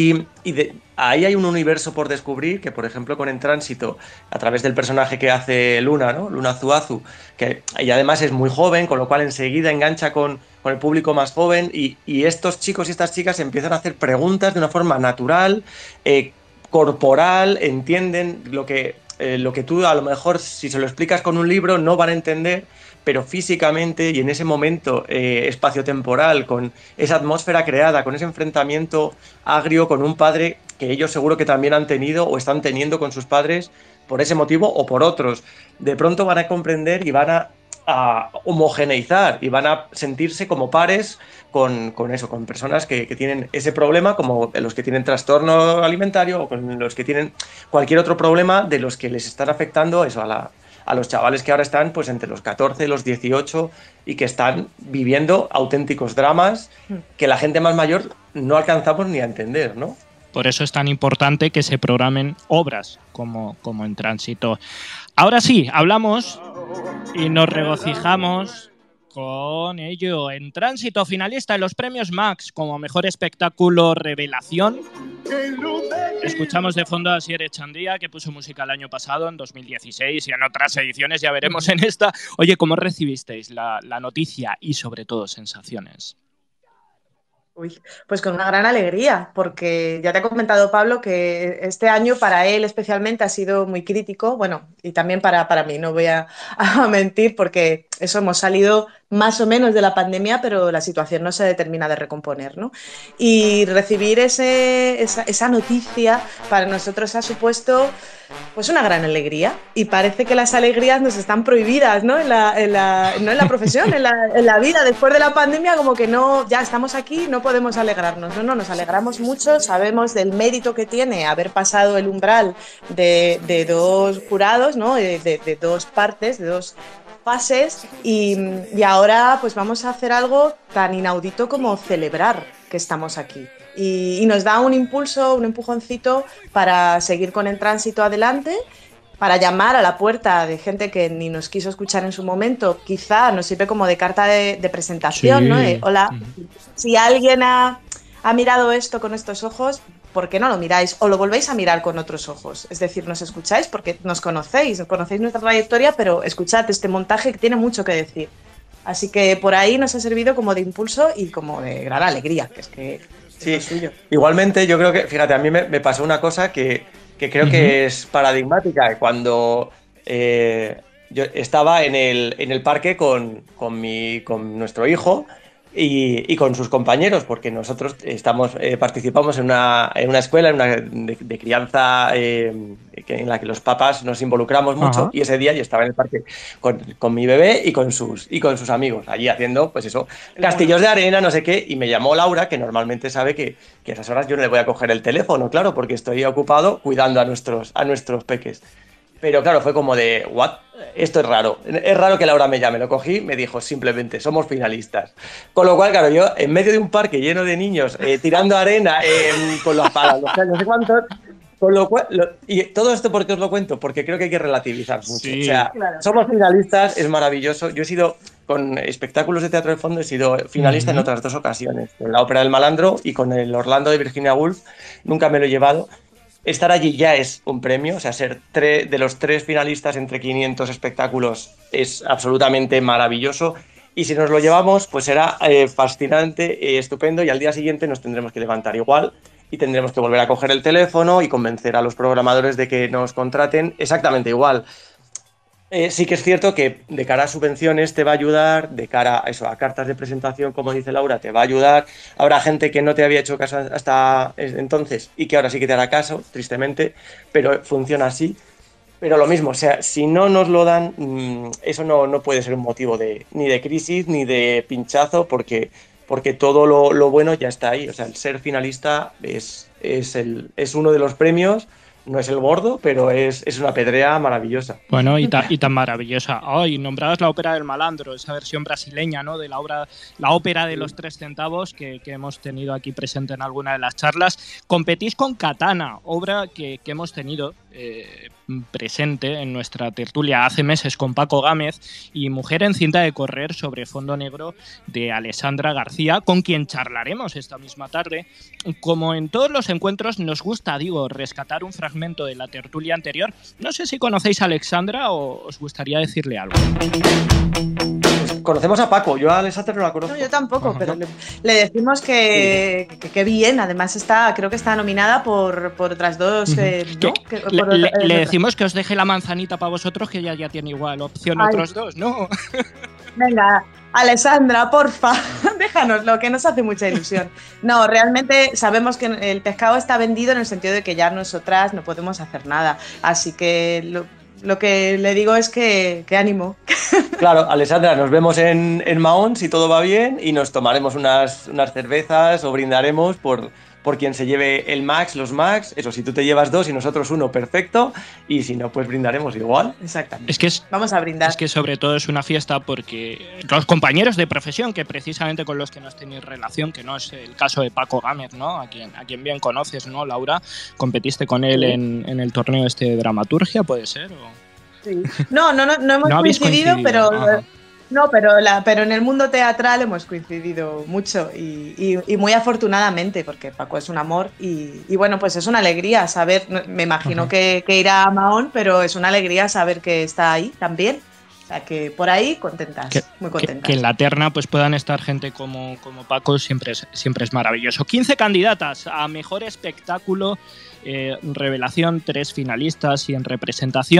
Ahí hay un universo por descubrir que, por ejemplo, con En Tránsito, a través del personaje que hace Luna, ¿no? Luna Zuazu, que ella además es muy joven, con lo cual enseguida engancha con el público más joven y estos chicos y estas chicas empiezan a hacer preguntas de una forma natural, corporal, entienden lo que tú a lo mejor si se lo explicas con un libro no van a entender, pero físicamente y en ese momento espaciotemporal, con esa atmósfera creada, con ese enfrentamiento agrio con un padre que ellos seguro que también han tenido o están teniendo con sus padres por ese motivo o por otros, de pronto van a comprender y van a homogeneizar y van a sentirse como pares con personas que tienen ese problema, como los que tienen trastorno alimentario o con los que tienen cualquier otro problema de los que les están afectando eso a los chavales que ahora están pues entre los 14 y los 18 y que están viviendo auténticos dramas que la gente más mayor no alcanzamos ni a entender, ¿no? Por eso es tan importante que se programen obras como En Tránsito. Ahora sí, hablamos y nos regocijamos con ello. En Tránsito, finalista en los premios Max como mejor espectáculo revelación. Escuchamos de fondo a Asier Echandía, que puso música el año pasado, en 2016, y en otras ediciones, ya veremos en esta. Oye, ¿cómo recibisteis la noticia y sobre todo sensaciones? Pues con una gran alegría, porque ya te ha comentado Pablo que este año para él especialmente ha sido muy crítico, bueno, y también para mí, no voy a mentir, porque eso, hemos salido más o menos de la pandemia, pero la situación no se termina de recomponer, ¿no? Y recibir esa noticia para nosotros ha supuesto pues una gran alegría, y parece que las alegrías nos están prohibidas, ¿no? No en la profesión, en la vida. Después de la pandemia, como que no, ya estamos aquí, no podemos alegrarnos. No, nos alegramos mucho, sabemos del mérito que tiene haber pasado el umbral de dos jurados, ¿no? De dos partes, de dos fases, y ahora pues vamos a hacer algo tan inaudito como celebrar que estamos aquí. Y nos da un impulso, un empujoncito para seguir con el tránsito adelante, para llamar a la puerta de gente que ni nos quiso escuchar en su momento. Quizá nos sirve como de carta de presentación, sí, ¿no? Hola, si alguien ha mirado esto con estos ojos, ¿por qué no lo miráis? O lo volvéis a mirar con otros ojos. Es decir, nos escucháis porque nos conocéis nuestra trayectoria, pero escuchad este montaje que tiene mucho que decir. Así que por ahí nos ha servido como de impulso y como de gran alegría, que es que... Sí, igualmente yo creo que, fíjate, a mí me pasó una cosa que creo que es paradigmática. Cuando yo estaba en el parque con nuestro hijo y con sus compañeros, porque nosotros participamos en una escuela de crianza en la que los papás nos involucramos mucho. Ajá. Y ese día yo estaba en el parque con mi bebé y con sus amigos, allí haciendo, pues eso, castillos de arena, no sé qué, y me llamó Laura, que normalmente sabe que a esas horas yo no le voy a coger el teléfono, claro, porque estoy ocupado cuidando a nuestros peques. Pero claro, fue como de, ¿what? Esto es raro que Laura me llame. Lo cogí, me dijo simplemente, somos finalistas. Con lo cual, claro, yo en medio de un parque lleno de niños tirando arena con las palas, no sé cuántos. Con lo cual, y todo esto, ¿por qué os lo cuento? Porque creo que hay que relativizar mucho. Sí, o sea, claro, somos finalistas, es maravilloso. Yo he sido, con espectáculos de teatro de fondo, he sido finalista en otras 2 ocasiones. Con la Ópera del Malandro y con el Orlando de Virginia Woolf. Nunca me lo he llevado. Estar allí ya es un premio, o sea, ser de los 3 finalistas entre 500 espectáculos es absolutamente maravilloso. Y si nos lo llevamos, pues será fascinante, estupendo, y al día siguiente nos tendremos que levantar igual y tendremos que volver a coger el teléfono y convencer a los programadores de que nos contraten exactamente igual. Sí que es cierto que de cara a subvenciones te va a ayudar, de cara a eso, a cartas de presentación, como dice Laura, te va a ayudar. Habrá gente que no te había hecho caso hasta entonces y que ahora sí que te hará caso, tristemente, pero funciona así. Pero lo mismo, o sea, si no nos lo dan, eso no puede ser un motivo ni de crisis ni de pinchazo, porque todo lo bueno ya está ahí. O sea, el ser finalista es uno de los premios. No es el gordo, pero es una pedrea maravillosa. Bueno, y tan maravillosa. Y nombrabas la Ópera del Malandro, esa versión brasileña, ¿no? De la ópera de los 3 centavos que hemos tenido aquí presente en alguna de las charlas. Competís con Katana, obra que hemos tenido presente en nuestra tertulia hace meses con Paco Gámez, y Mujer en cinta de correr sobre fondo negro de Alessandra García, con quien charlaremos esta misma tarde. Como en todos los encuentros, nos gusta, rescatar un fragmento de la tertulia anterior. No sé si conocéis a Alessandra o os gustaría decirle algo. Pues conocemos a Paco, yo a Alessandra no la conozco. No, yo tampoco, pero le decimos que bien. Además creo que está nominada por otras 2. ¿No? Le decimos que os deje la manzanita para vosotros, que ella ya tiene igual opción otros 2, ¿no? Venga, Alessandra, porfa, déjanoslo, que nos hace mucha ilusión. No, realmente sabemos que el pescado está vendido, en el sentido de que ya nosotras no podemos hacer nada. Así que lo que le digo es que ánimo. Claro, Alessandra, nos vemos en Mahón si todo va bien, y nos tomaremos unas cervezas o brindaremos por quien se lleve el Max, los Max. Eso, si tú te llevas 2 y nosotros 1, perfecto, y si no, pues brindaremos igual. Exactamente. Vamos a brindar. Es que sobre todo es una fiesta porque los compañeros de profesión, que precisamente con los que no tenéis relación, que no es el caso de Paco Gámez, ¿no? A quien bien conoces, ¿no, Laura? Competiste con él en el torneo de dramaturgia, ¿puede ser? Sí. No hemos coincidido, pero... Ajá. No, pero en el mundo teatral hemos coincidido mucho y muy afortunadamente, porque Paco es un amor y bueno, pues es una alegría saber, me imagino que irá a Mahón, pero es una alegría saber que está ahí también. O sea, que por ahí contentas, muy contentas. Que en la terna pues puedan estar gente como Paco siempre es maravilloso. 15 candidatas a Mejor Espectáculo, revelación, 3 finalistas, y en representación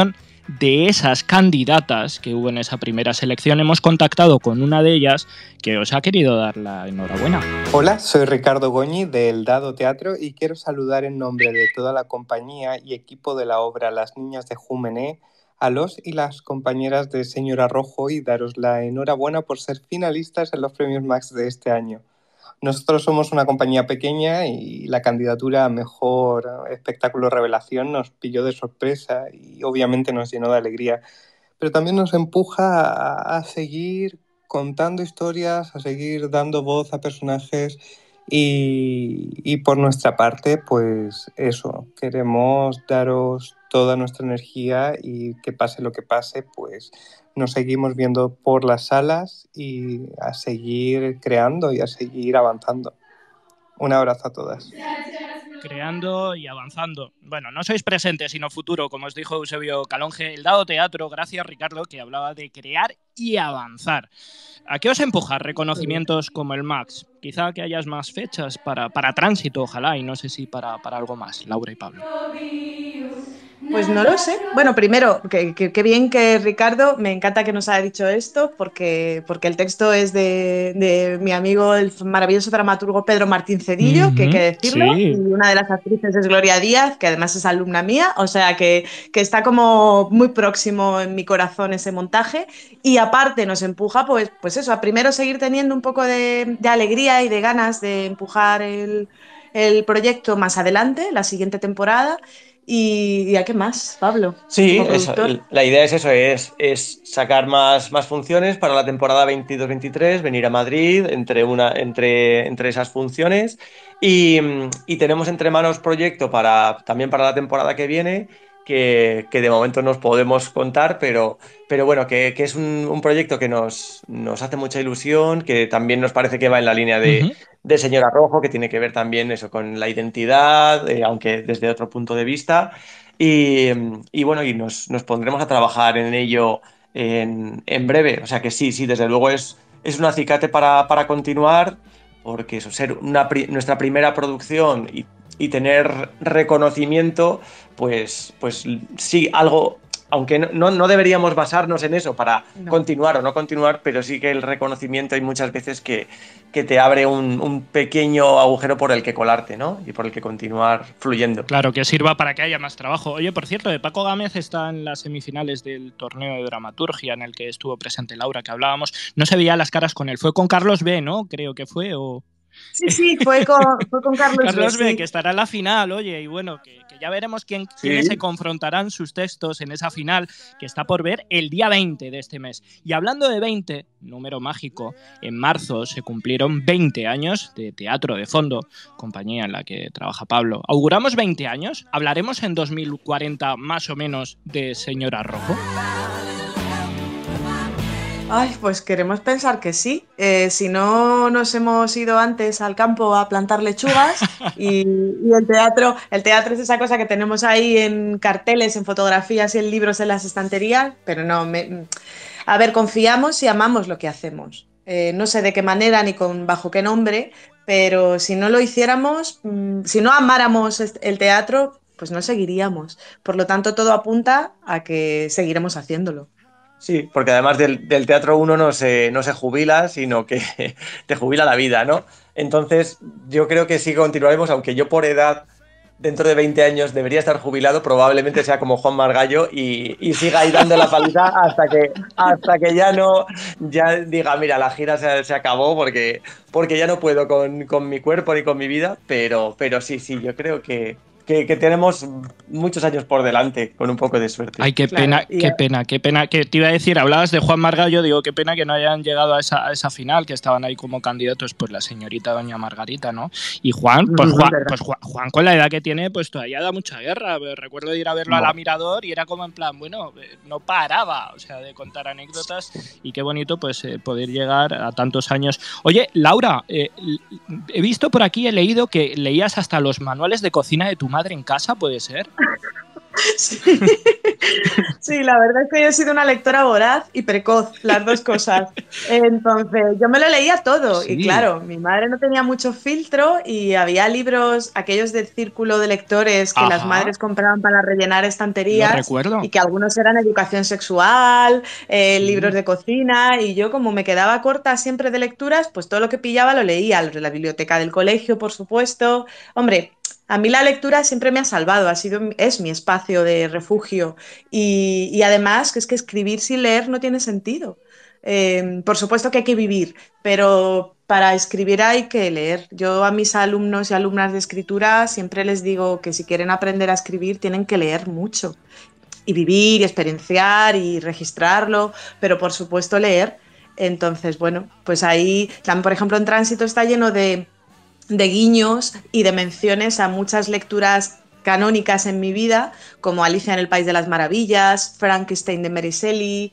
de esas candidatas que hubo en esa primera selección, hemos contactado con una de ellas que os ha querido dar la enhorabuena. Hola, soy Ricardo Goñi del Dado Teatro y quiero saludar en nombre de toda la compañía y equipo de la obra Las Niñas de Júmené a los y las compañeras de Señora Rojo y daros la enhorabuena por ser finalistas en los premios Max de este año. Nosotros somos una compañía pequeña y la candidatura a Mejor Espectáculo Revelación nos pilló de sorpresa y obviamente nos llenó de alegría, pero también nos empuja a seguir contando historias, a seguir dando voz a personajes y por nuestra parte, pues eso, queremos daros toda nuestra energía y que pase lo que pase, pues nos seguimos viendo por las salas y a seguir creando y a seguir avanzando. Un abrazo a todas. Creando y avanzando. Bueno, no sois presente, sino futuro, como os dijo Eusebio Calonge. El Dado Teatro, gracias Ricardo, que hablaba de crear y avanzar. ¿A qué os empuja reconocimientos como el Max? Quizá que hayas más fechas para tránsito, ojalá, y no sé si para algo más. Laura y Pablo. Pues no lo sé. Bueno, primero, qué bien que Ricardo, me encanta que nos haya dicho esto, porque el texto es de mi amigo, el maravilloso dramaturgo Pedro Martín Cedillo, que hay que decirlo, sí. Y una de las actrices es Gloria Díaz, que además es alumna mía, o sea que está como muy próximo en mi corazón ese montaje, y aparte nos empuja, pues eso, a primero seguir teniendo un poco de alegría y de ganas de empujar el proyecto más adelante, la siguiente temporada. ¿Y a qué más, Pablo? Sí, la idea es eso, es sacar más funciones para la temporada 22-23, venir a Madrid entre esas funciones y tenemos entre manos proyecto también para la temporada que viene, que de momento nos podemos contar, pero bueno, que es un proyecto que nos hace mucha ilusión, que también nos parece que va en la línea de Señora Rojo, que tiene que ver también eso con la identidad, aunque desde otro punto de vista. Y bueno, y nos pondremos a trabajar en ello en breve. O sea que sí, desde luego es un acicate para continuar, porque eso, ser nuestra primera producción y tener reconocimiento, pues sí, algo, aunque no deberíamos basarnos en eso para continuar o no continuar, pero sí que el reconocimiento hay muchas veces que te abre un pequeño agujero por el que colarte, ¿no? Y por el que continuar fluyendo. Claro, que sirva para que haya más trabajo. Oye, por cierto, Paco Gámez está en las semifinales del torneo de dramaturgia en el que estuvo presente Laura, que hablábamos. No se veía las caras con él. Fue con Carlos B, ¿no? Creo que fue, o... Sí, fue con Carlos B. Carlos B, que estará en la final, oye, y bueno, que ya veremos quiénes se confrontarán sus textos en esa final, que está por ver el día 20 de este mes. Y hablando de 20, número mágico, en marzo se cumplieron 20 años de Teatro de Fondo, compañía en la que trabaja Pablo. ¿Auguramos 20 años? ¿Hablaremos en 2040 más o menos de Señora Rojo? Ay, pues queremos pensar que sí. Si no nos hemos ido antes al campo a plantar lechugas y el teatro es esa cosa que tenemos ahí en carteles, en fotografías y en libros en las estanterías, pero no, a ver, confiamos y amamos lo que hacemos. No sé de qué manera ni bajo qué nombre, pero si no lo hiciéramos, si no amáramos el teatro, pues no seguiríamos. Por lo tanto, todo apunta a que seguiremos haciéndolo. Sí, porque además del teatro uno no se jubila, sino que te jubila la vida, ¿no? Entonces, yo creo que sí continuaremos, aunque yo por edad, dentro de 20 años, debería estar jubilado, probablemente sea como Juan Margallo y siga ahí dando la paliza hasta que ya diga, mira, la gira se acabó porque ya no puedo con mi cuerpo ni con mi vida, pero sí, yo creo que tenemos muchos años por delante, con un poco de suerte. Ay, qué pena, qué pena. Que te iba a decir, hablabas de Juan Margallo, digo, qué pena que no hayan llegado a esa final, que estaban ahí como candidatos, pues la señorita doña Margarita, ¿no? Y Juan con la edad que tiene, pues todavía da mucha guerra. Recuerdo ir a verlo a la Mirador y era como en plan, bueno, no paraba, o sea, de contar anécdotas, y qué bonito, pues, poder llegar a tantos años. Oye, Laura, he visto por aquí, he leído que leías hasta los manuales de cocina de tu madre en casa, ¿puede ser? Sí. Sí, la verdad es que yo he sido una lectora voraz y precoz, las dos cosas. Entonces, yo me lo leía todo Sí. y claro, mi madre no tenía mucho filtro y había libros, aquellos del círculo de lectores que las Ajá. madres compraban para rellenar Lo estanterías recuerdo. y que algunos eran educación sexual, Sí. libros de cocina y yo como me quedaba corta siempre de lecturas, pues todo lo que pillaba lo leía, los de la biblioteca del colegio, por supuesto. Hombre, a mí la lectura siempre me ha salvado, es mi espacio de refugio y además que es que escribir sin leer no tiene sentido. Por supuesto que hay que vivir, pero para escribir hay que leer. Yo a mis alumnos y alumnas de escritura siempre les digo que si quieren aprender a escribir tienen que leer mucho y vivir y experienciar y registrarlo, pero por supuesto leer. Entonces, bueno, pues ahí, por ejemplo, en Tránsito está lleno de guiños y de menciones a muchas lecturas canónicas en mi vida, como Alicia en el País de las Maravillas, Frankenstein de Mary Shelley,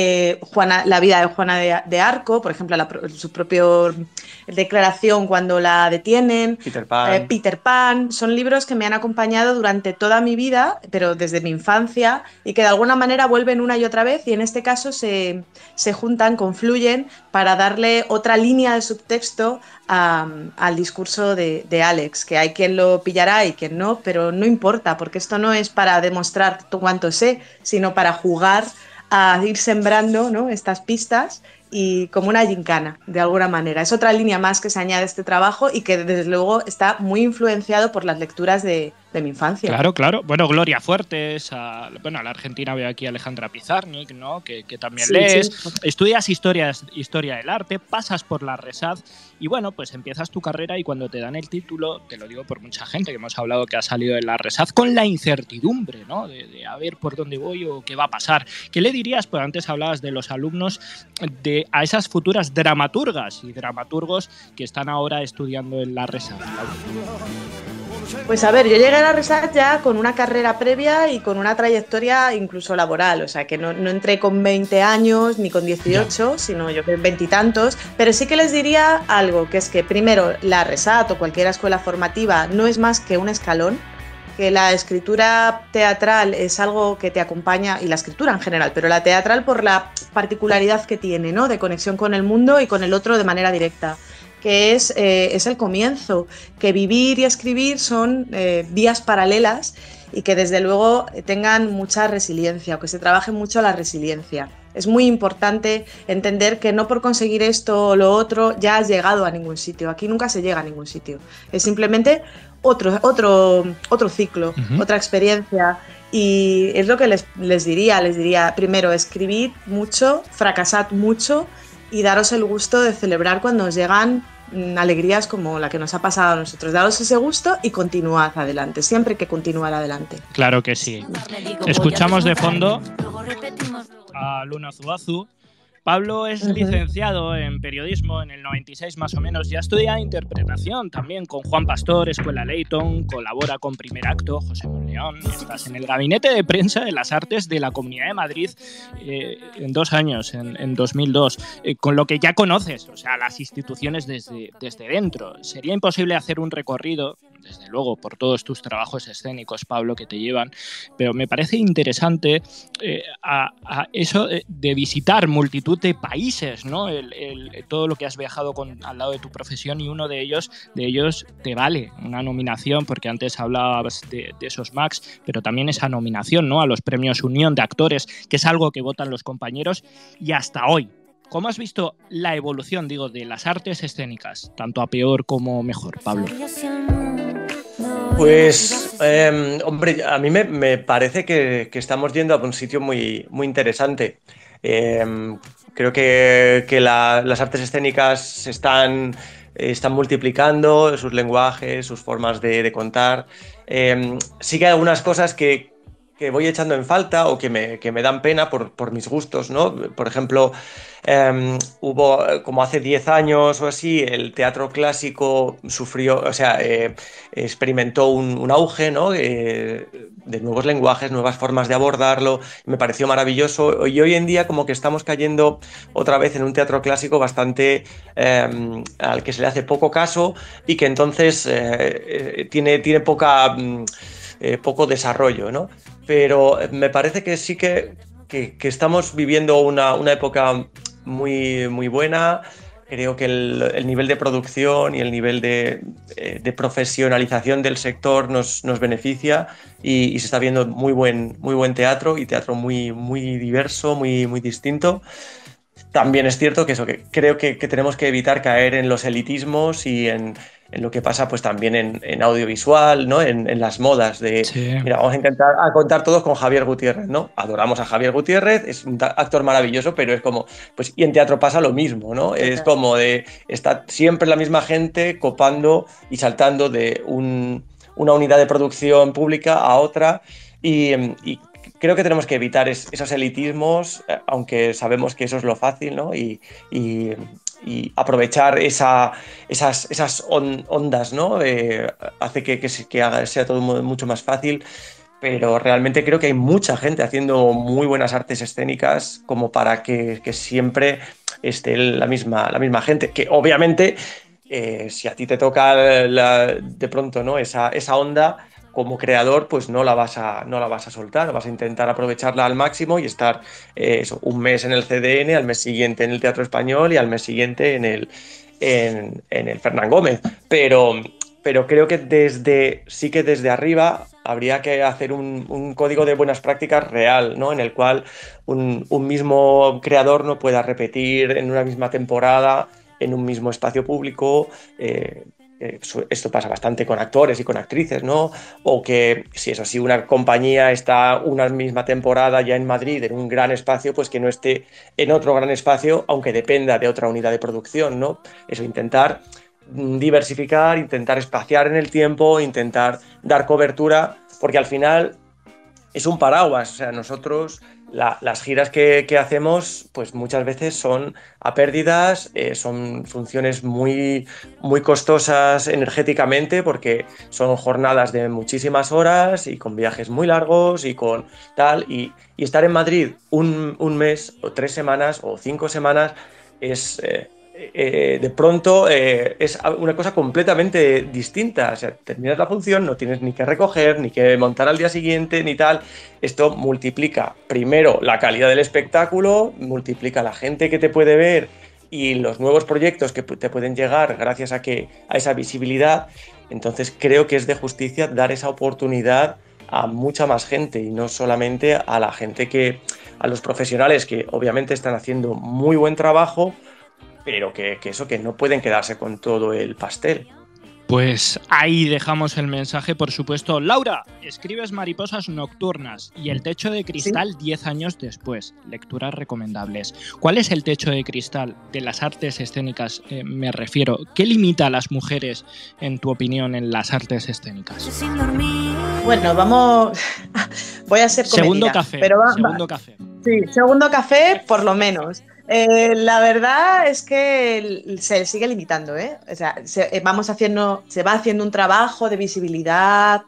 la vida de Juana de Arco, por ejemplo, su propia declaración cuando la detienen, Peter Pan, son libros que me han acompañado durante toda mi vida, pero desde mi infancia, y que de alguna manera vuelven una y otra vez, y en este caso se juntan, confluyen, para darle otra línea de subtexto al discurso de Alex, que hay quien lo pillará y quien no, pero no importa, porque esto no es para demostrar cuánto sé, sino para jugar a ir sembrando, ¿no?, estas pistas y como una gincana, de alguna manera. Es otra línea más que se añade a este trabajo y que desde luego está muy influenciado por las lecturas de mi infancia. Claro, claro. Bueno, Gloria Fuertes, a la Argentina veo aquí a Alejandra Pizarnik, ¿no? Que también Sí, lees, sí. estudias historia del arte, pasas por la RESAD y bueno, pues empiezas tu carrera y cuando te dan el título, te lo digo por mucha gente que hemos hablado que ha salido de la RESAD, con la incertidumbre, ¿no? De a ver por dónde voy o qué va a pasar. ¿Qué le dirías? Pues antes hablabas de los alumnos, a esas futuras dramaturgas y dramaturgos que están ahora estudiando en la RESAD. Pues a ver, yo llegué a la RESAD ya con una carrera previa y con una trayectoria incluso laboral, o sea que no entré con 20 años ni con 18, sino yo con 20 y tantos, pero sí que les diría algo, que es que primero la RESAD o cualquier escuela formativa no es más que un escalón, que la escritura teatral es algo que te acompaña, y la escritura en general, pero la teatral por la particularidad que tiene, ¿no?, de conexión con el mundo y con el otro de manera directa, que es el comienzo, que vivir y escribir son vías paralelas y que desde luego tengan mucha resiliencia o que se trabaje mucho la resiliencia. Es muy importante entender que no por conseguir esto o lo otro ya has llegado a ningún sitio. Aquí nunca se llega a ningún sitio. Es simplemente otro ciclo, otra experiencia. Y es lo que les diría, primero, escribid mucho, fracasad mucho y daros el gusto de celebrar cuando os llegan alegrías como la que nos ha pasado a nosotros. Daos ese gusto y continuad adelante, siempre hay que continuar adelante. Claro que sí. Escuchamos de fondo a Luna Zuazu. Pablo es licenciado en periodismo en el 96 más o menos y ha estudiado interpretación también con Juan Pastor, Escuela Leyton, colabora con Primer Acto, José Monleón. Estás en el Gabinete de Prensa de las Artes de la Comunidad de Madrid en 2 años, en 2002, con lo que ya conoces, o sea, las instituciones desde dentro. Sería imposible hacer un recorrido, desde luego, por todos tus trabajos escénicos, Pablo, que te llevan, pero me parece interesante a eso de visitar multitud de países, ¿no? Todo lo que has viajado al lado de tu profesión, y uno de ellos te vale una nominación, porque antes hablabas de esos Max, pero también esa nominación, ¿no?, a los premios Unión de Actores, que es algo que votan los compañeros, y hasta hoy. ¿Cómo has visto la evolución, de las artes escénicas, tanto a peor como mejor, Pablo? Pues, hombre, a mí me parece que estamos yendo a un sitio muy, muy interesante. Creo que las artes escénicas se están multiplicando, sus lenguajes, sus formas de contar. Sí que hay algunas cosas que voy echando en falta o que me dan pena por mis gustos, ¿no? Por ejemplo, hubo como hace 10 años o así, el teatro clásico experimentó un auge, ¿no?, de nuevos lenguajes, nuevas formas de abordarlo. Me pareció maravilloso, y hoy en día como que estamos cayendo otra vez en un teatro clásico bastante al que se le hace poco caso y que entonces tiene poca poco desarrollo, ¿no? Pero me parece que sí que estamos viviendo una época muy, muy buena. Creo que el nivel de producción y el nivel de profesionalización del sector nos beneficia y se está viendo muy buen teatro y teatro muy, muy diverso, muy, muy distinto. También es cierto que creo que tenemos que evitar caer en los elitismos y en lo que pasa pues también en audiovisual, ¿no? En las modas de, mira, vamos a intentar contar todos con Javier Gutiérrez, ¿no? Adoramos a Javier Gutiérrez, es un actor maravilloso, pero es como, pues, y en teatro pasa lo mismo, ¿no? Es como de, está siempre la misma gente copando y saltando de una unidad de producción pública a otra y creo que tenemos que evitar esos elitismos, aunque sabemos que eso es lo fácil, ¿no? Y aprovechar esas ondas, ¿no? Hace que sea todo mucho más fácil, pero realmente creo que hay mucha gente haciendo muy buenas artes escénicas como para que siempre esté la misma gente, que obviamente si a ti te toca de pronto, ¿no? esa onda, como creador, pues no la vas a soltar, vas a intentar aprovecharla al máximo y estar un mes en el CDN, al mes siguiente en el Teatro Español y al mes siguiente en el Fernán Gómez. Pero creo que desde arriba habría que hacer un código de buenas prácticas real, ¿no? En el cual un mismo creador no pueda repetir en una misma temporada, en un mismo espacio público. Esto pasa bastante con actores y con actrices, ¿no? O que si una compañía está una misma temporada ya en Madrid, en un gran espacio, pues que no esté en otro gran espacio, aunque dependa de otra unidad de producción, ¿no? Eso, intentar diversificar, intentar espaciar en el tiempo, intentar dar cobertura, porque al final es un paraguas. O sea, nosotros las giras que hacemos pues muchas veces son a pérdidas, son funciones muy, muy costosas energéticamente porque son jornadas de muchísimas horas y con viajes muy largos y con tal, y estar en Madrid un mes o 3 semanas o 5 semanas es... de pronto es una cosa completamente distinta. O sea, terminas la función, no tienes ni que recoger, ni que montar al día siguiente, ni tal. Esto multiplica primero la calidad del espectáculo, multiplica la gente que te puede ver y los nuevos proyectos que te pueden llegar gracias a esa visibilidad. Entonces creo que es de justicia dar esa oportunidad a mucha más gente y no solamente a la gente a los profesionales que obviamente están haciendo muy buen trabajo, pero que no pueden quedarse con todo el pastel. Pues ahí dejamos el mensaje, por supuesto. Laura, escribes Mariposas Nocturnas y El techo de cristal, ¿sí? 10 años después. Lecturas recomendables. ¿Cuál es el techo de cristal de las artes escénicas? Me refiero. ¿Qué limita a las mujeres, en tu opinión, en las artes escénicas? Bueno, vamos... Voy a ser comedida. Segundo café. Segundo café. Sí, segundo café, por lo menos. La verdad es que se sigue limitando, ¿eh? O sea, se va haciendo un trabajo de visibilidad,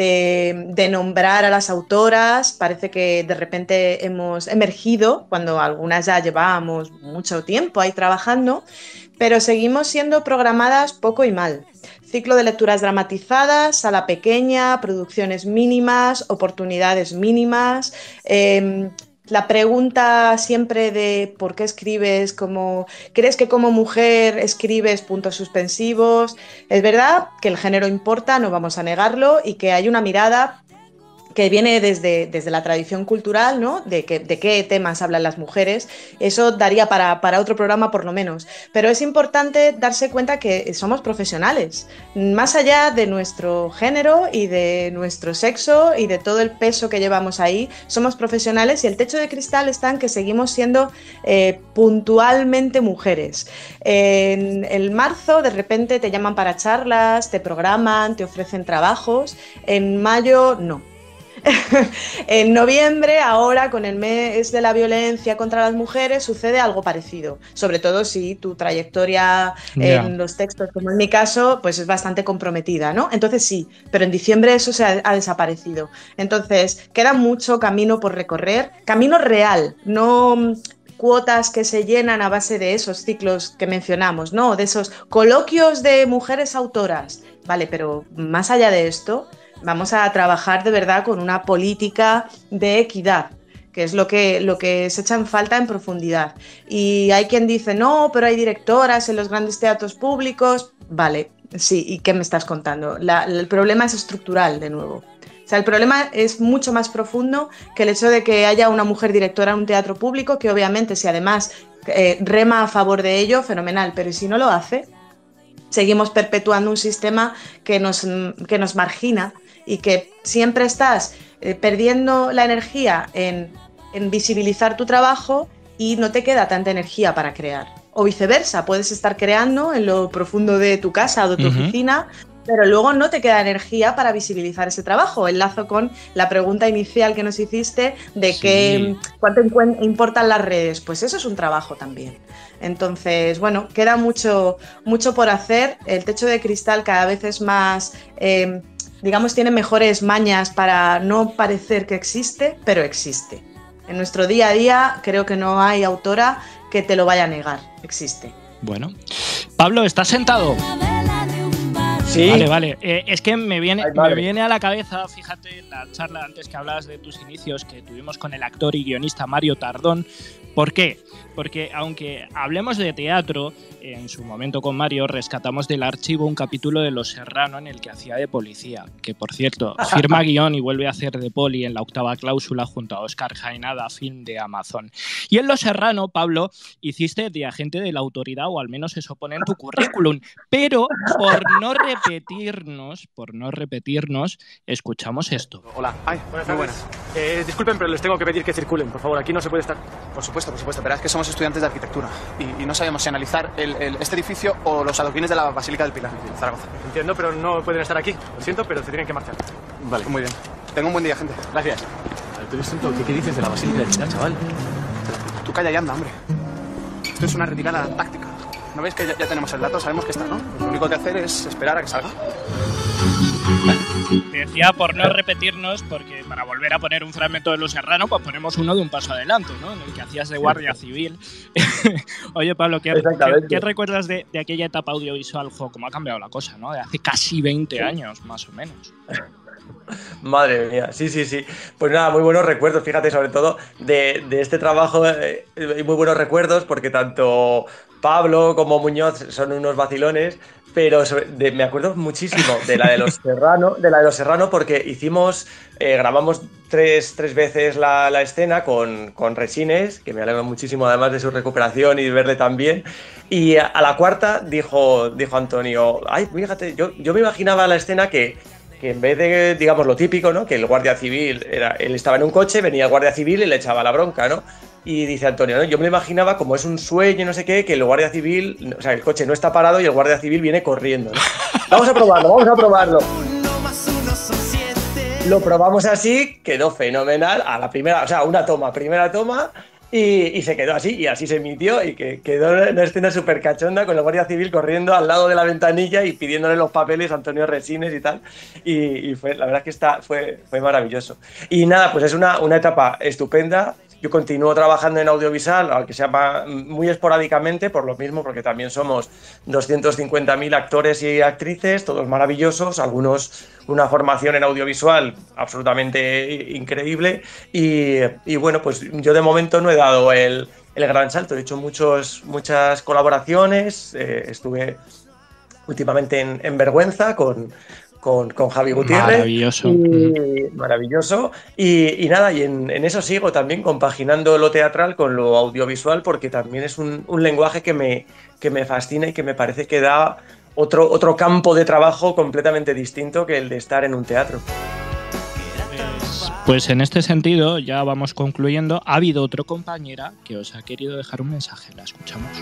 de nombrar a las autoras. Parece que de repente hemos emergido, cuando algunas ya llevábamos mucho tiempo ahí trabajando, pero seguimos siendo programadas poco y mal. Ciclo de lecturas dramatizadas, sala pequeña, producciones mínimas, oportunidades mínimas. La pregunta siempre de ¿por qué escribes? ¿Crees que como mujer escribes puntos suspensivos? Es verdad que el género importa, no vamos a negarlo, y que hay una mirada que viene desde la tradición cultural, ¿no? De qué temas hablan las mujeres. Eso daría para otro programa por lo menos. Pero es importante darse cuenta que somos profesionales. Más allá de nuestro género y de nuestro sexo y de todo el peso que llevamos ahí, somos profesionales, y el techo de cristal está en que seguimos siendo puntualmente mujeres. En el marzo de repente te llaman para charlas, te programan, te ofrecen trabajos. En mayo no. En noviembre, ahora con el mes de la violencia contra las mujeres, sucede algo parecido, sobre todo si tu trayectoria en los textos, como en mi caso, pues es bastante comprometida, ¿no? Entonces sí, pero en diciembre eso ha desaparecido. Entonces queda mucho camino por recorrer, camino real, no cuotas que se llenan a base de esos ciclos que mencionamos, ¿no? De esos coloquios de mujeres autoras, vale, pero más allá de esto, vamos a trabajar de verdad con una política de equidad, que es lo que se echa en falta en profundidad. Y hay quien dice, no, pero hay directoras en los grandes teatros públicos. Vale, sí, ¿y qué me estás contando? El problema es estructural, de nuevo. O sea, el problema es mucho más profundo que el hecho de que haya una mujer directora en un teatro público, que obviamente, si además rema a favor de ello, fenomenal, pero si no lo hace, seguimos perpetuando un sistema que nos margina y que siempre estás perdiendo la energía en visibilizar tu trabajo y no te queda tanta energía para crear. O viceversa, puedes estar creando en lo profundo de tu casa o de tu oficina, pero luego no te queda energía para visibilizar ese trabajo. Enlazo con la pregunta inicial que nos hiciste de cuánto importan las redes. Pues eso es un trabajo también. Entonces, bueno, queda mucho por hacer. El techo de cristal cada vez es más, digamos, tiene mejores mañas para no parecer que existe, pero existe. En nuestro día a día creo que no hay autora que te lo vaya a negar. Existe. Bueno. Pablo, ¿estás sentado? Sí. Vale. Es que me viene a la cabeza, fíjate, la charla antes que hablabas de tus inicios que tuvimos con el actor y guionista Mario Tardón. ¿Por qué? Porque aunque hablemos de teatro, en su momento con Mario rescatamos del archivo un capítulo de Los Serrano en el que hacía de policía, que por cierto firma guión y vuelve a hacer de poli en La octava cláusula junto a Óscar Jaenada, film de Amazon. Y en Los Serrano, Pablo, hiciste de agente de la autoridad, o al menos eso pone en tu currículum, pero por no repetirnos, escuchamos esto. Hola. Buenas tardes. Disculpen, pero les tengo que pedir que circulen, por favor, aquí no se puede estar. Por supuesto, verás que somos estudiantes de arquitectura y no sabemos si analizar este edificio o los adoquines de la Basílica del Pilar, en Zaragoza. Entiendo, pero no pueden estar aquí. Lo siento, pero se tienen que marchar. Vale, muy bien. Tengo un buen día, gente. Gracias. ¿Tú eres tonto? ¿Qué dices de la Basílica del Pilar, chaval? Tú calla y anda, hombre. Esto es una retirada táctica. ¿No ves que ya tenemos el dato? Sabemos que está, ¿no? Lo único que hacer es esperar a que salga. Decía por no repetirnos, porque para volver a poner un fragmento de Los Serrano, pues ponemos uno de un paso adelante, ¿no? En el que hacías de guardia civil. Oye, Pablo, ¿qué recuerdas de aquella etapa audiovisual? Cómo ha cambiado la cosa, ¿no? De hace casi 20 años, más o menos. Madre mía, sí. Pues nada, muy buenos recuerdos, fíjate, sobre todo de este trabajo, hay muy buenos recuerdos porque tanto Pablo como Muñoz son unos vacilones, pero me acuerdo muchísimo de la de Los Serrano, porque grabamos tres veces la escena con Resines, que me alegro muchísimo además de su recuperación y de verle tan bien, y a la cuarta dijo Antonio, ay, fíjate, yo me imaginaba la escena que en vez de, digamos, lo típico, ¿no? Que el guardia civil él estaba en un coche, venía el guardia civil y le echaba la bronca, ¿no? Y dice Antonio, ¿no? Yo me lo imaginaba como es un sueño, no sé qué, que el guardia civil, o sea, el coche no está parado y el guardia civil viene corriendo, ¿no? Vamos a probarlo. Lo probamos así, quedó fenomenal a la primera, o sea, primera toma. Y se quedó así, y así se emitió, y que quedó una escena súper cachonda con el guardia civil corriendo al lado de la ventanilla y pidiéndole los papeles a Antonio Resines y tal, y la verdad es que fue maravilloso. Y nada, pues es una etapa estupenda. Yo continúo trabajando en audiovisual, aunque sea muy esporádicamente, por lo mismo, porque también somos 250.000 actores y actrices, todos maravillosos, algunos una formación en audiovisual absolutamente increíble, y bueno, pues yo de momento no he dado el gran salto, he hecho muchas colaboraciones, estuve últimamente en Vergüenza con Javi Gutiérrez. Maravilloso. Y nada, y en eso sigo también compaginando lo teatral con lo audiovisual, porque también es un lenguaje que me fascina y que me parece que da otro campo de trabajo completamente distinto que el de estar en un teatro. Pues en este sentido, ya vamos concluyendo. Ha habido otra compañera que os ha querido dejar un mensaje. La escuchamos.